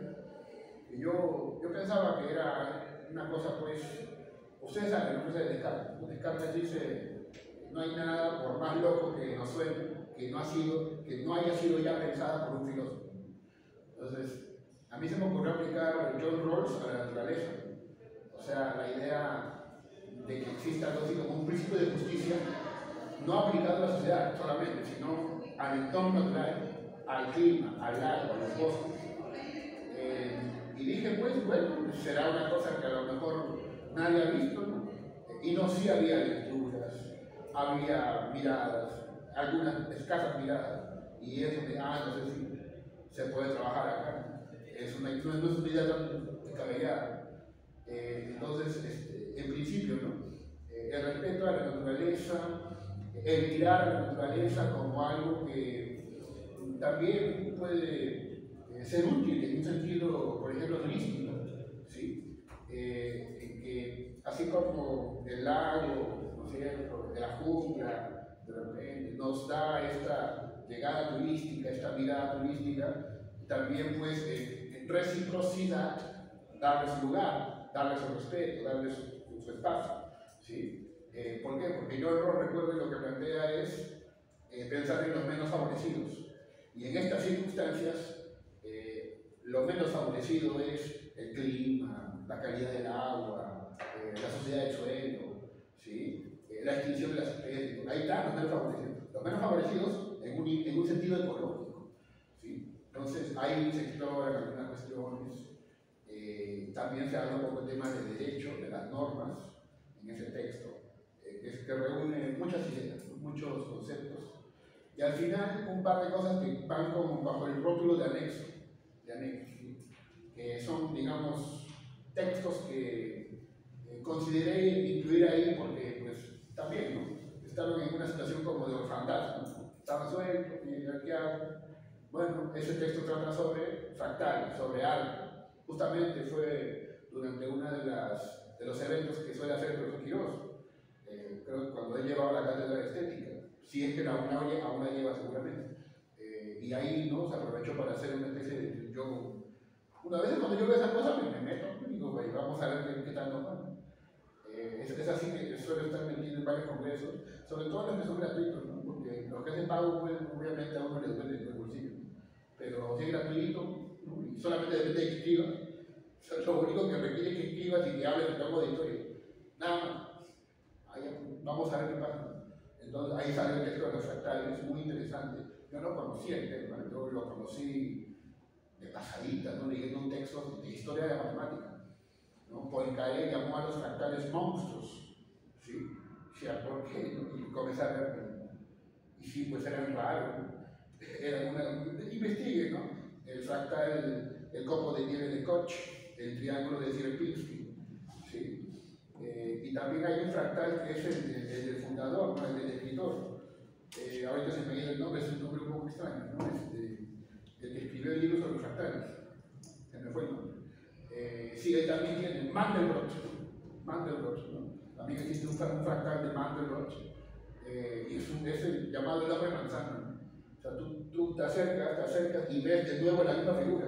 Yo, yo pensaba que era una cosa, pues, ustedes saben, la cosa de Descartes. Descartes dice, no hay nada por más loco que nos suene, que no, ha sido, que no haya sido ya pensada por un filósofo. Entonces, a mí se me ocurrió aplicar John Rawls a la naturaleza. O sea, la idea de que exista algo así como un principio de justicia, no aplicado a la sociedad solamente, sino al entorno natural, al clima, al agua, a los bosques. Eh, Y dije, pues, bueno, será una cosa que a lo mejor nadie ha visto, ¿no? Y no, sí había lecturas, había miradas, algunas escasas miradas, y eso de, ah, no sé si se puede trabajar acá. Es una, no es una idea tan descabellada. Eh, entonces, este, en principio, ¿no? Eh, el respeto a la naturaleza, el mirar a la naturaleza como algo que también puede ser útil en un sentido, por ejemplo, turístico, ¿sí? Eh, en que así como el lago, ¿no es cierto?, de la jungla, de repente nos da esta llegada turística, esta mirada turística, también pues eh, en reciprocidad darle su lugar, darle su respeto, darle su, su espacio, ¿sí? Eh, ¿Por qué? Porque yo no recuerdo lo que plantea es eh, pensar en los menos favorecidos, y en estas circunstancias lo menos favorecido es el clima, la calidad del agua, eh, la sociedad del suelo, ¿sí? eh, la extinción de las especies. Ahí están los menos favorecidos. Los menos favorecidos en un, en un sentido ecológico, ¿sí? Entonces, ahí se exploran algunas cuestiones. Eh, también se habla un poco del tema del derecho, de las normas, en ese texto, eh, que, que reúne muchas ideas, muchos conceptos. Y al final, un par de cosas que van como bajo el rótulo de anexo. De anexo, ¿sí? Que son, digamos, textos que eh, consideré incluir ahí porque, pues, también, ¿no? Estaban en una situación como de orfandad, ¿no? Estaban sueltos, y ¿qué hago? Bueno, ese texto trata sobre fractales, sobre arte. Justamente fue durante uno de, las, de los eventos que suele hacer el profesor Quirós, eh, creo que cuando él llevaba la cátedra de estética, si es que aún la, aún la lleva seguramente. Y ahí, ¿no?, se aprovechó para hacer una especie de yoga. Una vez cuando yo veo esa cosa me, me meto y digo, güey, vamos a ver qué, qué tal nos va. Eh, es, es así que suelo estar metido en varios congresos, sobre todo los que son gratuitos, ¿no? Porque los que es de pago, pues, obviamente a uno le duele el bolsillo. Pero si es gratuito, ¿no?, y solamente depende de que escribas, lo único que requiere es que escribas y que hables de tu auditorio. Nada más. Ahí, vamos a ver qué pasa. Entonces ahí sale el texto de los fractales, muy interesante. Yo no conocía el tema, yo lo conocí de pasadita, ¿no?, leyendo un texto de historia de la matemática, ¿no? Poincaré llamó a los fractales monstruos, ¿sí? O sea, ¿por qué? ¿No? Y comencé a ver, y sí, pues eran raros, ¿no? Eran una, investigue, ¿no? El fractal, el copo de nieve de Koch, el triángulo de Sierpinski, ¿sí? Eh, y también hay un fractal que es el, el, el del fundador, ¿no?, el del escritor. Eh, ahorita se me ha ido el nombre, es un nombre un poco extraño, ¿no? Este, el que escribió el libro sobre los fractales, se me fue el nombre. Eh, sí, él también tiene Mandelbrot, Mandelbrot, ¿no? También existe un, un fractal de Mandelbrot, eh, y es, un, es el llamado el hombre manzana, ¿no? O sea, tú, tú te acercas, te acercas y ves de nuevo la misma figura.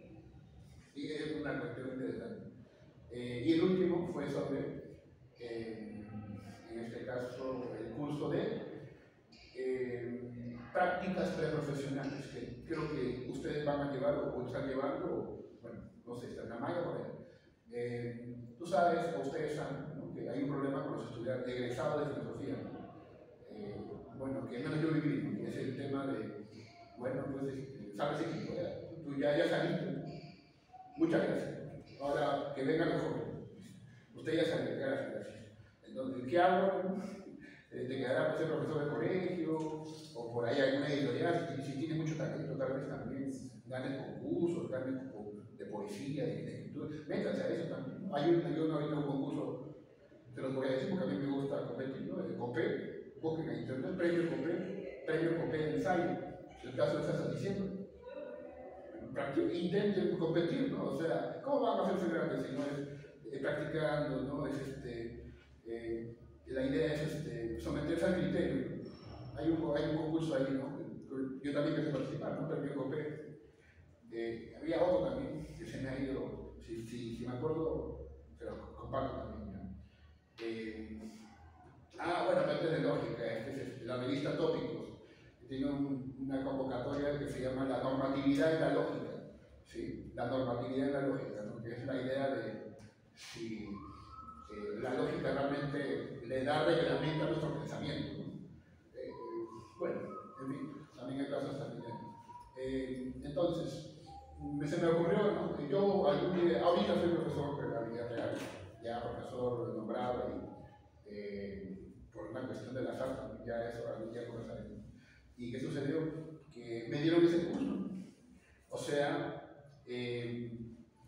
Y es una cuestión interesante. Eh, y el último fue sobre, eh, en este caso, el curso de Eh, prácticas preprofesionales que creo que ustedes van a llevar o están llevando, o, bueno, no sé, están en la malla por ahí. Eh, tú sabes, o ustedes saben, ¿no?, que hay un problema con los estudiantes egresados de filosofía, ¿no? eh, bueno, que al menos yo viví, ¿no?, que es el tema de, bueno, pues, este, sabes equipo, tú ya, ya saliste, muchas gracias, ahora que vengan los jóvenes, usted ya salió, gracias, gracias. Entonces, ¿qué hago? ¿Te quedará por ser profesor de colegio? ¿O por ahí alguna editorial? Si, si tienes mucho talento, tal vez también ganes concursos, ganes de poesía, de, de escritura. Métanse a eso también. Hay un, hay un, ahorita un concurso, te los voy a decir porque a mí me gusta competir, ¿no? El COPE, busquen en internet, premio COPE, premio COPE de ensayo. Si el caso estás diciendo, intenten competir, ¿no? O sea, ¿cómo van a hacerse grandes si no es eh, practicando, ¿no? Es este. Eh, La idea es este, someterse al criterio. Hay un, hay un concurso ahí, ¿no? Yo también quise participar, ¿no? Premio COPE. Eh, había otro también que se me ha ido, si, si, si me acuerdo, se lo comparto también. ¿no? Eh, ah, bueno, antes de lógica, este es la revista Tópicos, que tiene un, una convocatoria que se llama La normatividad en la lógica. ¿Sí? La normatividad en la lógica, ¿no? Que es la idea de si eh, la lógica realmente le da reglamento a nuestro pensamiento. ¿no? Eh, bueno, en fin, también hay casos también. Eh, entonces, me, se me ocurrió, ¿no? Que yo algún día, ahorita soy profesor de la vida real, ya profesor nombrado y, eh, por una cuestión del azar, ya eso algún día conversaré. ¿Y qué sucedió? Que me dieron ese curso. O sea, eh,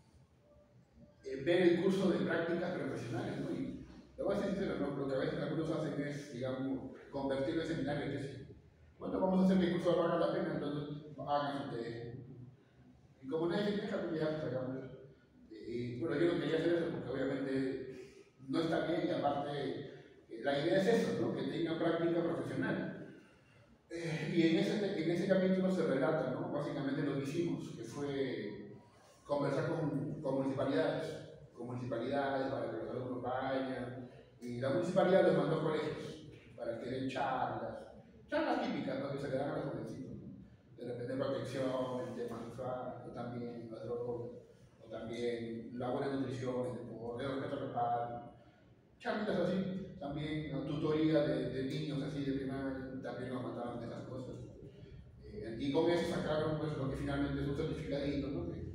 eh, ver el curso de prácticas profesionales, ¿no? Y lo voy a decir sincero, ¿no? Lo que a veces algunos hacen es, digamos, convertirlo en seminario y decir, bueno, vamos a hacer que el curso valga la pena, entonces hagan ustedes. Y como nadie se queja, pues ya pues, hagamos eso. Y bueno, yo no quería hacer eso porque obviamente no está bien y aparte eh, la idea es eso, ¿no? Que tenga práctica profesional. Eh, y en ese, en ese capítulo se relata, ¿no? Básicamente lo que hicimos, que fue conversar con, con municipalidades, con municipalidades para que los alumnos vayan, y la municipalidad los mandó a colegios para que den charlas, charlas típicas, ¿no? Que se le dan a los jovencitos, ¿no? De repente protección, el tema sexual, o también la droga, o también la buena nutrición, el respeto al padre, charlitas así, también ¿no? tutoría de, de niños así de primaria, también nos mandaban de esas cosas. Eh, y con eso sacaron pues lo que finalmente es un certificadito, ¿no? Que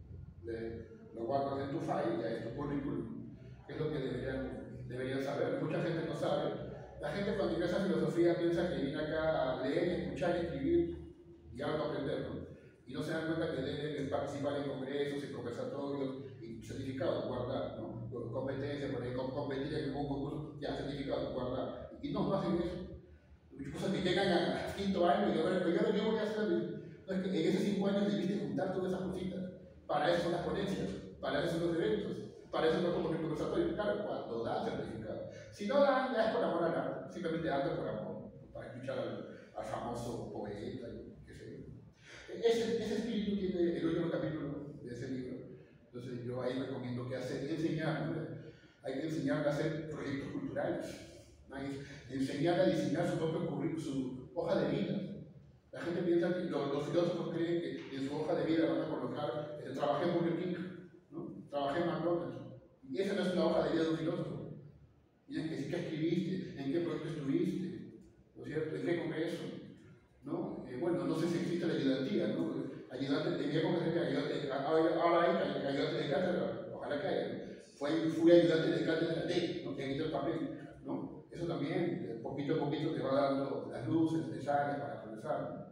de, lo guardas en tu file y ya es tu currículum, que es lo que deberían, deberían saber. Mucha gente no sabe. La gente cuando ingresa a filosofía piensa que viene acá a leer, escuchar, escribir y algo aprender, ¿no? Y no se dan cuenta que deben participar en congresos, en conversatorios y certificados, guardar, ¿no? Competencia, por ahí, competir en algún concurso, ya, certificados, guardar. Y no, no hacen eso. Muchas cosas que llegan al quinto año y ahora, pero yo voy a hacer, no es que en esos cinco años debiste juntar todas esas cositas. Para eso son las ponencias, para eso son los eventos, para eso son los conversatorios. Claro, cuando dan certificado. Si no dan, ya es por amor al arte, simplemente dando por amor, para escuchar al, al famoso poeta, qué sé yo. Ese, ese espíritu tiene el último capítulo de ese libro. Entonces yo ahí recomiendo que hacer, enseñar, ¿no? Hay que enseñar a hacer proyectos culturales, hay que enseñar a diseñar su propio currículum, su hoja de vida. La gente piensa que los, los filósofos creen que en su hoja de vida van a colocar, eh, trabajé en Burger King, ¿no? Trabajé en McDonald's. Y esa no es una hoja de vida de un filósofo. Tienes que decir qué escribiste, en qué proyecto estuviste, ¿no es cierto? ¿En qué congreso? ¿No? Eh, bueno, no sé si existe la ayudantía, ¿no? Ayudante, de mi época sería ayudante, ahora hay ayudante de cátedra, ojalá que haya. Fui, fui ayudante de cátedra de, ¿no? Que aquí está el papel, ¿no? Eso también, poquito a poquito te va dando las luces necesarias para progresar.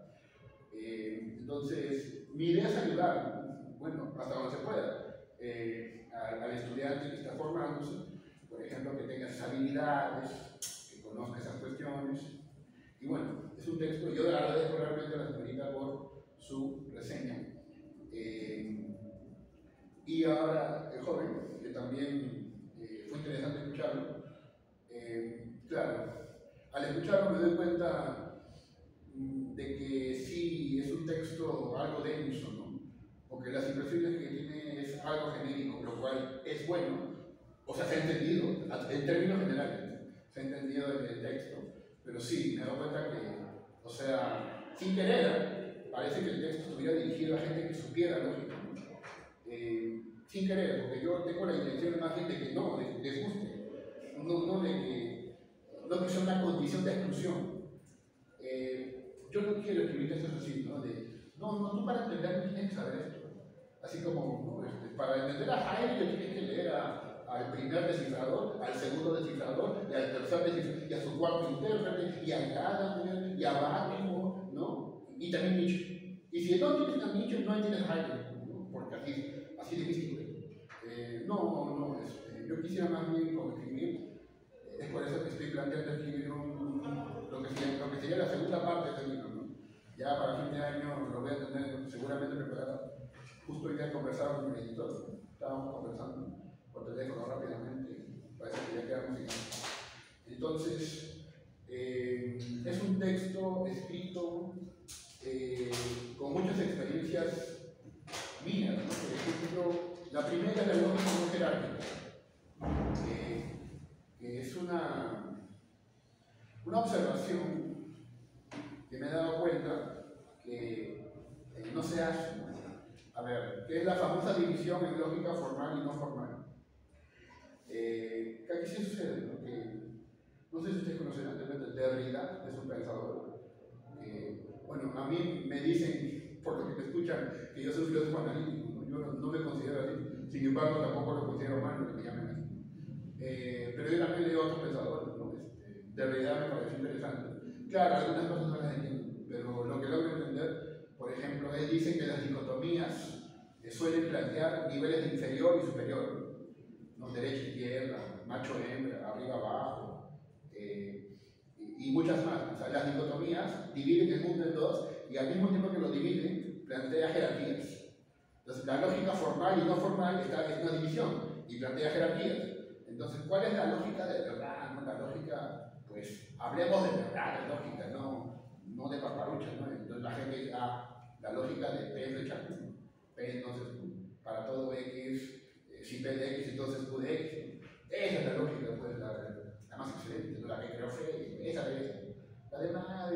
Eh, entonces, mi idea es ayudar, bueno, hasta donde se pueda, eh, al, al estudiante que está formándose, por ejemplo, que tenga esas habilidades, que conozca esas cuestiones. Y bueno, es un texto, yo le agradezco realmente a la señorita por su reseña. Eh, y ahora, el joven, que también eh, fue interesante escucharlo, eh, claro, al escucharlo me doy cuenta mm, de que sí es un texto algo denso, ¿no? Porque las impresiones que tiene es algo genérico, lo cual es bueno, o sea, se ha entendido, en términos generales, se ha entendido en el texto, pero sí, me doy cuenta que O sea, sin querer, parece que el texto estuviera dirigido a gente que supiera lógica, ¿no? Eh, sin querer, porque yo tengo la intención más bien de que no, de que les guste, no, no de que, no que sea una condición de exclusión. Eh, yo no quiero escribir textos así, ¿no? De, no, no, tú para entender tienes que saber esto. Así como, ¿no? Este, para entender a Heidegger tienes que leer a, al primer descifrador, al segundo descifrador, y al tercer descifrador, y a su cuarto intérprete, y a Gadamer, y a Bachelor, ¿no? Y también Nietzsche. Y si no entiendes a Nietzsche, no entiendes a Heidegger, ¿no? Porque así, así de místico es. Eh, no, no, este, yo quisiera más bien como escribir, eh, es por eso que estoy planteando escribir un, un, lo, que sería, lo que sería la segunda parte de este libro, ¿no? Ya para fin de año lo voy a tener seguramente preparado. Justo hoy día conversaba con mi editor, estábamos conversando por teléfono rápidamente, parece que ya quedamos en eso. Entonces, eh, es un texto escrito eh, con muchas experiencias mías, ¿no? Por ejemplo, la primera es la lógica no jerárquica, eh, que es una, una observación que me he dado cuenta que eh, no se hace. A ver, ¿qué es la famosa división en lógica formal y no formal? Eh, aquí sí sucede, ¿no? Que, no sé si ustedes conocen anteriormente Derrida, es un pensador. Que, bueno, a mí me dicen, por lo que me escuchan, que yo soy filósofo analítico, ¿no? Yo no, no me considero así, sin embargo tampoco lo considero malo que me llamen así. Eh, pero yo también leo a otros pensadores, ¿no? Este, Derrida me pareció interesante. Claro, algunas cosas no las entiendo, pero lo que logro entender. Por ejemplo, él dice que las dicotomías eh, suelen plantear niveles de inferior y superior, ¿no? Derecha, izquierda, macho, hembra, arriba, abajo, eh, y, y muchas más. O sea, las dicotomías dividen el mundo en dos y al mismo tiempo que lo dividen, plantea jerarquías. Entonces, la lógica formal y no formal está en una división y plantea jerarquías. Entonces, ¿cuál es la lógica de verdad? ¿No? La lógica, pues, hablemos de verdad, de lógica, no, no de paparuchas, ¿no? Entonces la gente dice, ah, la lógica de P es de Chapman, ¿no? P entonces para todo X, eh, si P de X entonces Q de X. Esa es la lógica, pues, la, la más excelente, ¿no? La que creó Frege, esa es esa. La demás,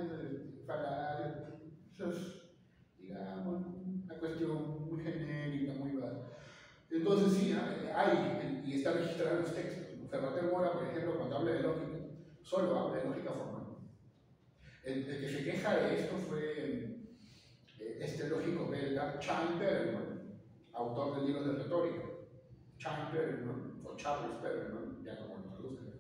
falar, eso es, digamos, una cuestión muy genérica, muy vaga. Entonces sí, hay, y está registrado en los textos. Ferrater Mora, por ejemplo, cuando habla de lógica, solo habla de lógica formal. El, el que se queja de esto fue este lógico belga, Charles Perelman, autor de libros de retórica. Charles Perelman, o Charles Perelman, ya como lo traduzcan,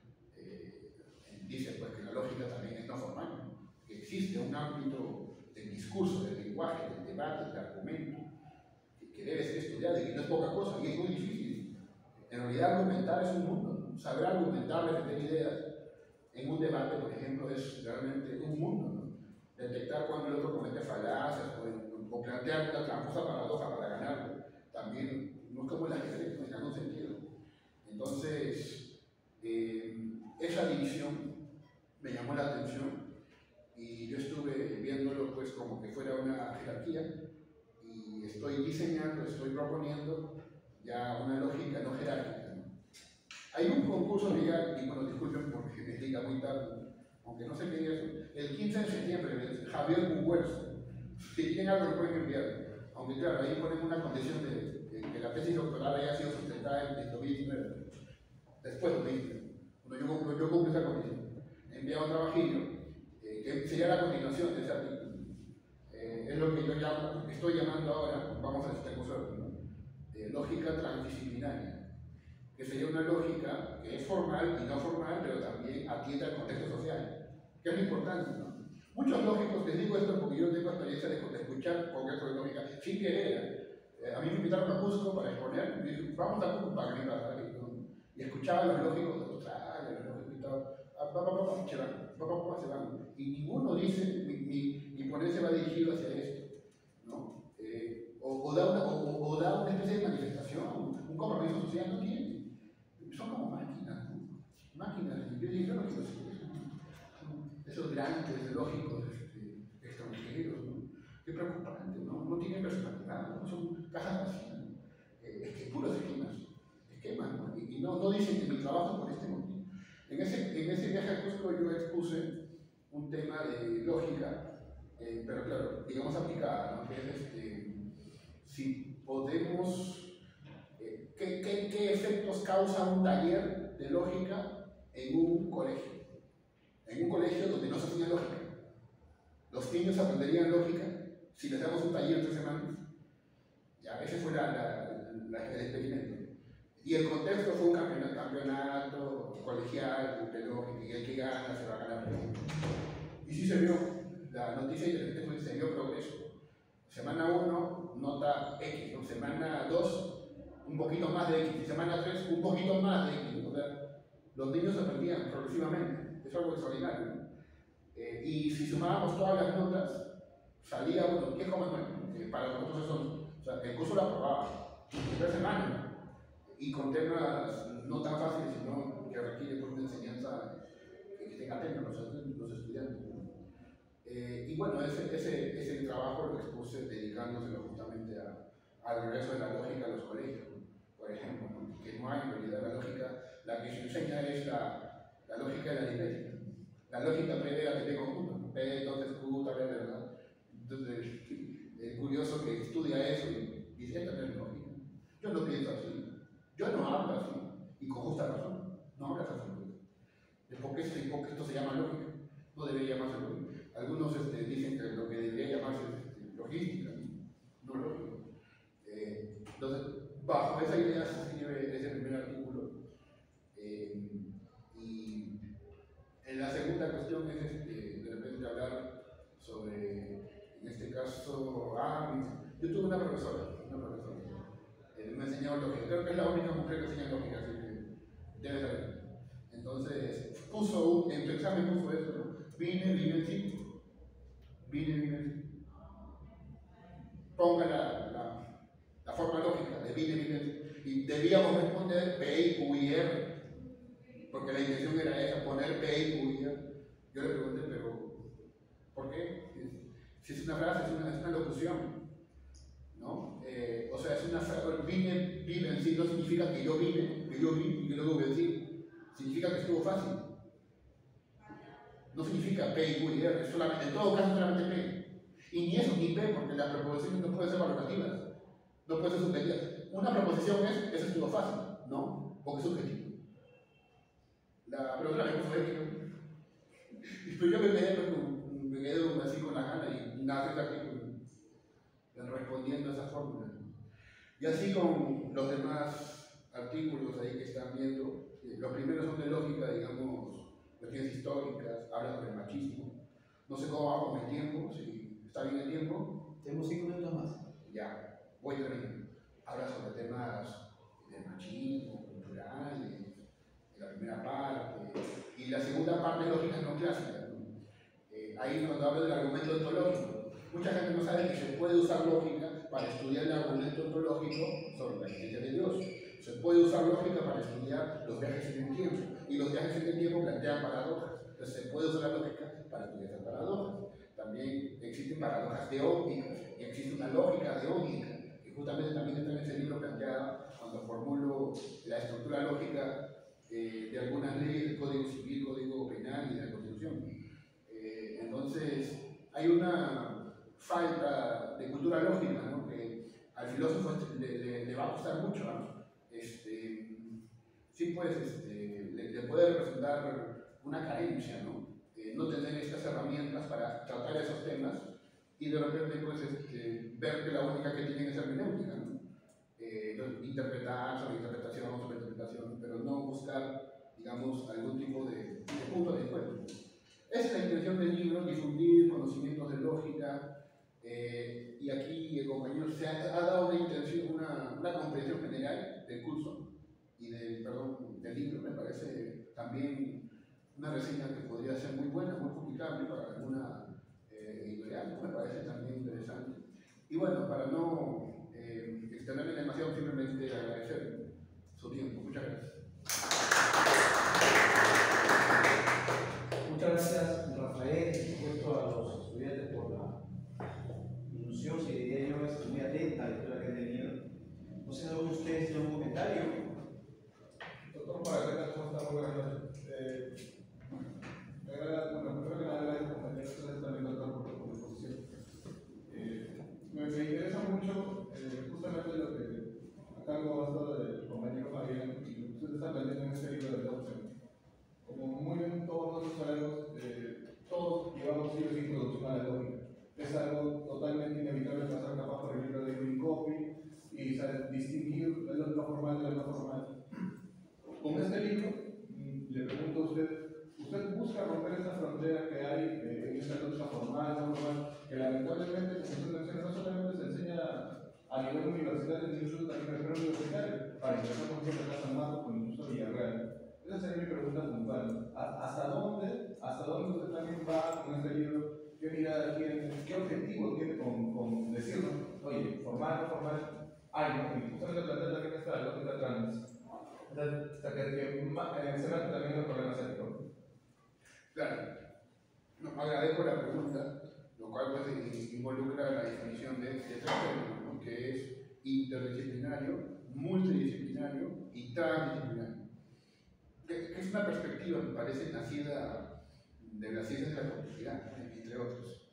eh, dice pues, que la lógica también es no formal, ¿no? Que existe un ámbito del discurso, del lenguaje, del debate, del argumento, que, que debe ser estudiado y que no es poca cosa, y es muy difícil. En realidad, argumentar es un mundo, ¿no? Saber argumentar, defender ideas en un debate, por ejemplo, es realmente un mundo, ¿no? Detectar cuando el otro comete falacias o, o plantear una tramposa paradoja para ganarlo, también no es como el ajedrez, no en algún sentido. Entonces, eh, esa división me llamó la atención y yo estuve viéndolo pues como que fuera una jerarquía y estoy diseñando, estoy proponiendo ya una lógica no jerárquica, ¿no? Hay un concurso legal, y bueno, disculpen porque me diga muy tarde, aunque no sé qué día es, el quince de septiembre, Javier Muguerzo. Si tienen algo, lo pueden enviar. Aunque claro, ahí ponen una condición de, de que la tesis doctoral haya sido sustentada en dos mil diecinueve. Después de dos mil diecinueve. Cuando yo cumplo, yo cumplo esa condición. He enviado un trabajillo, eh, que sería la continuación de ese artículo. Eh, es lo que yo llamo, estoy llamando ahora, vamos a este curso, ¿no? eh, lógica transdisciplinaria. Que sería una lógica que es formal y no formal, pero también atiende al contexto social, que es lo importante, ¿no? Muchos lógicos, les digo esto porque yo tengo experiencia de, de escuchar congresos de lógica sin querer. Eh, a mí me invitaron a Cusco para exponer, y dije, vamos a Cusco para que me pasa, ¿no? Y escuchaba a los lógicos de Australia, los lógicos y todo, pa, pa, pa, pa, se van, pa, pa, pa, se van. Y ninguno dice, mi, mi, mi ponencia va dirigido hacia esto, ¿no? Eh, o, o, da una, o, o da una especie de manifestación, un compromiso social, no tiene. Son como máquinas, ¿no? Máquinas. Y yo digo, no, que los, esos grandes lógicos este, extranjeros, ¿no? Qué preocupante, ¿no? No tienen personalidad, ¿no? Son cajas vacías, ¿no? eh, es que puros esquemas, esquemas, ¿no? Y, y no, no dicen que mi trabajo es por este motivo. En ese, en ese viaje a Cusco yo expuse un tema de lógica, eh, pero claro, digamos aplicada, ¿no? Que es este, si podemos, eh, ¿qué, qué, ¿qué efectos causa un taller de lógica en un colegio? En un colegio donde no se enseña lógica. Los niños aprenderían lógica si les damos un taller tres semanas. Ya, ese fue la, la, la, el experimento. Y el contexto fue un campeonato, campeonato colegial de lógica, y el que gana se va a ganar. Y sí se vio, la noticia interesante fue que se vio progreso. Semana uno, nota X, ¿no? Semana dos, un poquito más de X, y semana tres, un poquito más de X. O sea, los niños aprendían progresivamente, es algo extraordinario, ¿no? Eh, y si sumábamos todas las notas, salía uno diez coma nueve, que para nosotros es once. O sea, el curso lo aprobaba en tres semanas, ¿no? Y con temas no tan fáciles, sino que requiere por una enseñanza que estén atentos los, los estudiantes, ¿no? Eh, y bueno, ese, ese, ese trabajo lo expuse dedicándoselo justamente a, al regreso de la lógica a los colegios, ¿no? Por ejemplo, ¿no? Que no hay en realidad la lógica, la que se enseña es la, la lógica de la aritmética. La lógica previa la T conjunta, ¿no? P, entonces Q, tal vez, ¿verdad? Entonces, es curioso que estudia eso y dice, esta no es lógica. Yo no pienso así, yo no hablo así, y con justa razón, no hablas así. ¿Por qué, se, por qué esto se llama lógica? No debería llamarse lógica. Algunos este, dicen que lo que debería llamarse es este, logística, no lógica. Eh, entonces, bajo esa idea se escribe ese primer artículo. Eh, y en la segunda cuestión es este, de repente hablar sobre, en este caso, ah, yo tuve una profesora, una profesora, eh, me enseñó lógica, creo que es la única mujer que enseña lógica, así que debe saber. Entonces, puso un, en su examen puso eso, ¿no? Vine, vine, sí. Vine, vine, sí. Ponga la, la, la forma lógica de vine, vine, sí. Y debíamos responder P, I, Q y R. Porque la intención era esa, poner P, I, Q y R. Yo le pregunté, pero ¿por qué? Si es una frase, es una, es una locución, ¿no? Eh, o sea, es una frase, vine, vine en sí no significa que yo vine, que yo vine y que luego vencí. Significa que estuvo fácil. No significa P, I, Q y R, solamente, en todo caso solamente P. Y ni eso, ni P, porque las preposiciones no pueden ser valorativas, no pueden ser subjetivas. Una proposición es, eso estuvo fácil, ¿no? Porque es subjetivo. La profesora me puso X, ¿no? Pero yo me quedé, me quedé así con la gana y nace el artículo respondiendo a esa fórmula. Y así con los demás artículos ahí que están viendo. Los primeros son de lógica, digamos, cuestiones históricas, habla sobre el machismo. No sé cómo va con el tiempo, si está bien el tiempo. Tenemos cinco minutos más. Ya, voy terminando. Habla sobre temas de machismo, cultural, de, de la primera parte. Y la segunda parte lógica no clásica, ¿no? Eh, ahí cuando hablo del argumento ontológico. Mucha gente no sabe que se puede usar lógica para estudiar el argumento ontológico sobre la existencia de Dios. Se puede usar lógica para estudiar los viajes en el tiempo, y los viajes en el tiempo plantean paradojas. Entonces se puede usar la lógica para estudiar esas paradojas. También existen paradojas teónicas, y existe una lógica teónica, que justamente también está en ese libro planteada cuando formulo la estructura lógica eh, de algunas leyes del Código Civil, Código Penal y de la Constitución. Eh, entonces, hay una falta de cultura lógica, ¿no? Que al filósofo le, le, le va a costar mucho, ¿no? Este, sí, pues, este, le, le puede representar una carencia, ¿no? Eh, no tener estas herramientas para tratar esos temas y de repente, pues, este, ver que la única que tienen es hermenéutica, ¿no? Eh, interpretar sobre interpretación, sobre interpretación, pero no buscar, digamos, algún tipo de, de punto de encuentro. Esa es la intención del libro, difundir conocimientos de lógica, eh, y aquí el compañero se ha, ha dado una intención, una, una comprensión general del curso y del, perdón, del libro. Me parece también una reseña que podría ser muy buena, muy publicable para alguna eh, editorial, me parece también interesante. Y bueno, para no eh, extenderme demasiado, simplemente agradecer su tiempo. Muchas gracias. Muchas gracias, Rafael, por supuesto, a los estudiantes por la minución. Si diría yo, estoy muy atenta a la lectura que he tenido. No sé si alguno de ustedes tiene un comentario. Doctor, para que la respuesta, buenas noches. Eh, me agrada, bueno, primero que nada, agradezco que lamentablemente, como usted menciona, no solamente se enseña a nivel universitario, sino incluso también a nivel universitario, para ingresar con ejemplo acá a San Marcos o incluso a Villarreal. Esa sería mi pregunta puntual. ¿Hasta dónde, hasta dónde usted también va con este libro? ¿Qué mirada tiene? ¿Qué objetivo tiene con, con decirnos, oye, formar, no formar? Hay, ¿no? Y justamente plantea también esta lógica trans. O sea, que, que eh, se mete también en los problemas éticos. Claro. No, agradezco la pregunta, lo cual pues, involucra la definición de, de este término, ¿no? Que es interdisciplinario, multidisciplinario y transdisciplinario. Que es una perspectiva, me parece, nacida de las ciencias de la complejidad, entre otros.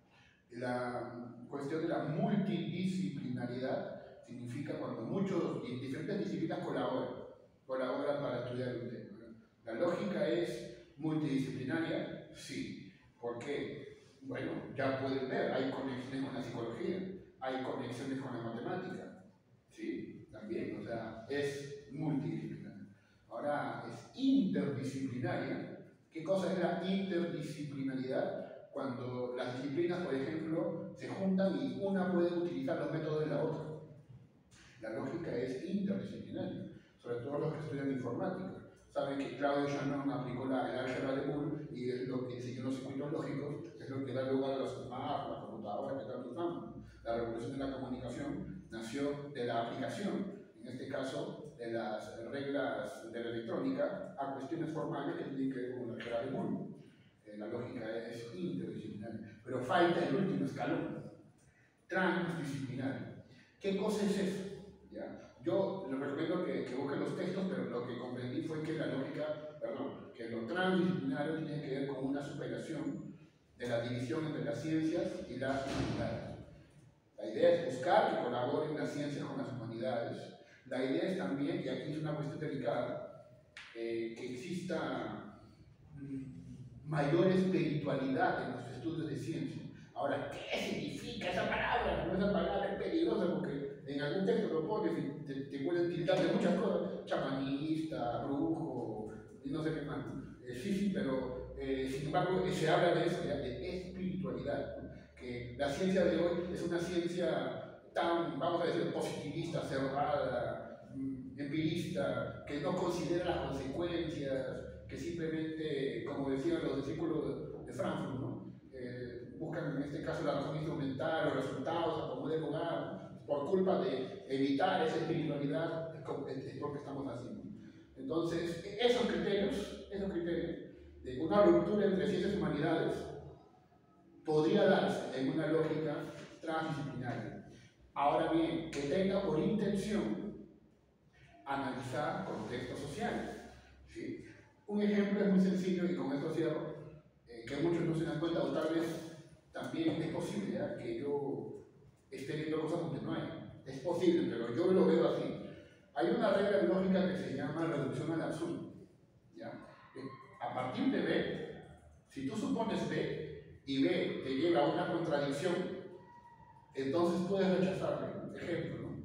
La cuestión de la multidisciplinaridad significa cuando muchos, diferentes disciplinas colaboran, colaboran para estudiar un tema. La lógica es multidisciplinaria, sí. ¿Por qué? Bueno, ya pueden ver, hay conexiones con la psicología, hay conexiones con la matemática, sí, también, o sea, es multidisciplinaria. Ahora, es interdisciplinaria. ¿Qué cosa es la interdisciplinaridad? Cuando las disciplinas, por ejemplo, se juntan y una puede utilizar los métodos de la otra. La lógica es interdisciplinaria, sobre todo los que estudian informática. Saben que Claudio Shannon aplicó la, el álgebra de Boole y es lo que enseñó los circuitos lógicos, es lo que da lugar a los smartphones, las computadoras que tanto usamos. La revolución de la comunicación nació de la aplicación, en este caso, de las reglas de la electrónica a cuestiones formales que tienen que ver con la álgebra de Boole. Eh, la lógica es interdisciplinaria, pero falta el último escalón, transdisciplinario. ¿Qué cosa es eso? ¿Ya? Yo les recomiendo que, que busquen los textos, pero lo que comprendí fue que la lógica, perdón, que lo transdisciplinario tiene que ver con una superación de la división entre las ciencias y las humanidades. La idea es buscar que colaboren las ciencias con las humanidades. La idea es también, y aquí es una cuestión delicada, eh, que exista mm, mayor espiritualidad en los estudios de ciencia. Ahora, ¿qué significa esa palabra? No, esa palabra es peligrosa porque en algún texto lo pones y te, te pueden tildar de muchas cosas, chamanista, brujo, y no sé qué más. Eh, sí, sí, pero eh, sin embargo se habla de eso, ya, de espiritualidad, ¿no? Que la ciencia de hoy es una ciencia tan, vamos a decir, positivista, cerrada, empirista, que no considera las consecuencias, que simplemente, como decían los discípulos de Frankfurt, ¿no? eh, buscan en este caso la razón instrumental, los resultados a como de lugar, por culpa de evitar esa espiritualidad, es lo que estamos haciendo. Entonces, esos criterios, esos criterios de una ruptura entre ciencias y humanidades podría darse en una lógica transdisciplinaria. Ahora bien, que tenga por intención analizar contextos sociales. ¿Sí? Un ejemplo es muy sencillo y con esto cierro, eh, que muchos no se dan cuenta, o tal vez también es posible ¿ya? que yo esté viendo cosas donde no hay. Es posible, pero yo lo veo así. Hay una regla lógica que se llama reducción al absurdo. ¿Ya? A partir de B, si tú supones B y B te lleva a una contradicción, entonces puedes rechazarlo. Ejemplo, ¿no?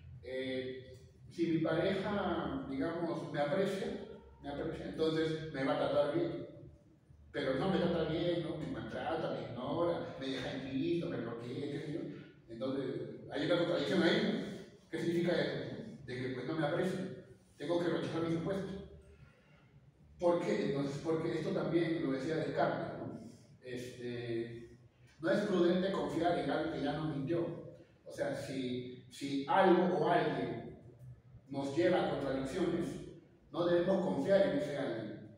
Eh, si mi pareja, digamos, me aprecia, me aprecia, entonces me va a tratar bien. Pero no me trata bien, ¿no? Me maltrata, me ignora, me deja en visto, me bloquea, qué sé yo. Entonces, hay una contradicción ahí, ¿no? ¿Qué significa eso? De que pues no me aprecio, tengo que rechazar mis impuestos. ¿Por qué? Entonces, porque esto también lo decía Descartes, ¿no? Este, no es prudente confiar en alguien que ya nos mintió. O sea, si, si algo o alguien nos lleva a contradicciones, no debemos confiar en ese alguien.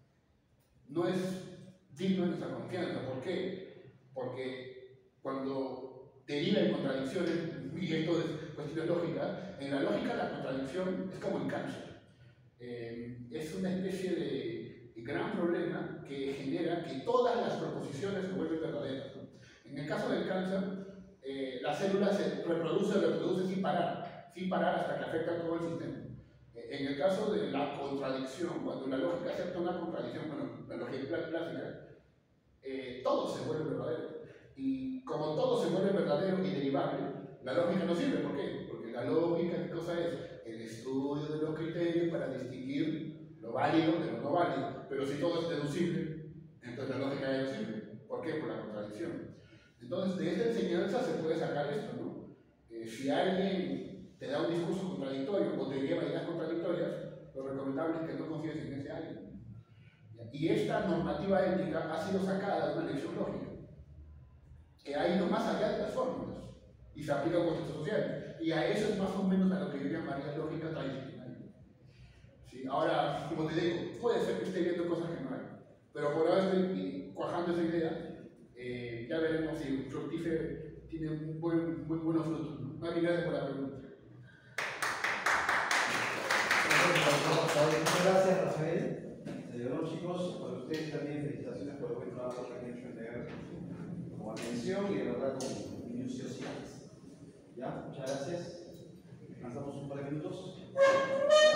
No es digno de nuestra confianza. ¿Por qué? Porque cuando deriva en contradicciones, y esto es cuestiones lógicas, en la lógica la contradicción es como el cáncer. Eh, es una especie de gran problema que genera que todas las proposiciones se vuelven verdaderas. En el caso del cáncer, eh, la célula se reproduce, reproduce sin parar, sin parar hasta que afecta a todo el sistema. Eh, en el caso de la contradicción, cuando la lógica acepta una contradicción, bueno, la lógica clásica, eh, todo se vuelve verdadero. Y como todo se vuelve verdadero y derivable, la lógica no sirve. ¿Por qué? Porque la lógica, ¿qué cosa es? El estudio de los criterios para distinguir lo válido de lo no válido. Pero si todo es deducible, entonces la lógica ya no sirve. ¿Por qué? Por la contradicción. Entonces, de esta enseñanza se puede sacar esto, ¿no? Eh, si alguien te da un discurso contradictorio o te lleva a ideas contradictorias, lo recomendable es que no confíes en ese alguien. Y esta normativa ética ha sido sacada de una lección lógica, que ha ido más allá de las fórmulas y se aplica a contextos sociales. Y a eso es más o menos a lo que yo llamaría lógica tradicional. ¿Sí? Ahora, como te digo, puede ser que esté viendo cosas que no hay, pero por ahora estoy cuajando esa idea. Eh, ya veremos si Fructífero tiene un buen, muy buenos frutos. Más bien, gracias por la pregunta. Muchas gracias, Rafael. Eh, bueno, chicos, para ustedes también felicitaciones por el buen trabajo que han hecho en leer con atención y de verdad con minuciosidad. ¿Ya? Muchas gracias. Descansamos un par de minutos.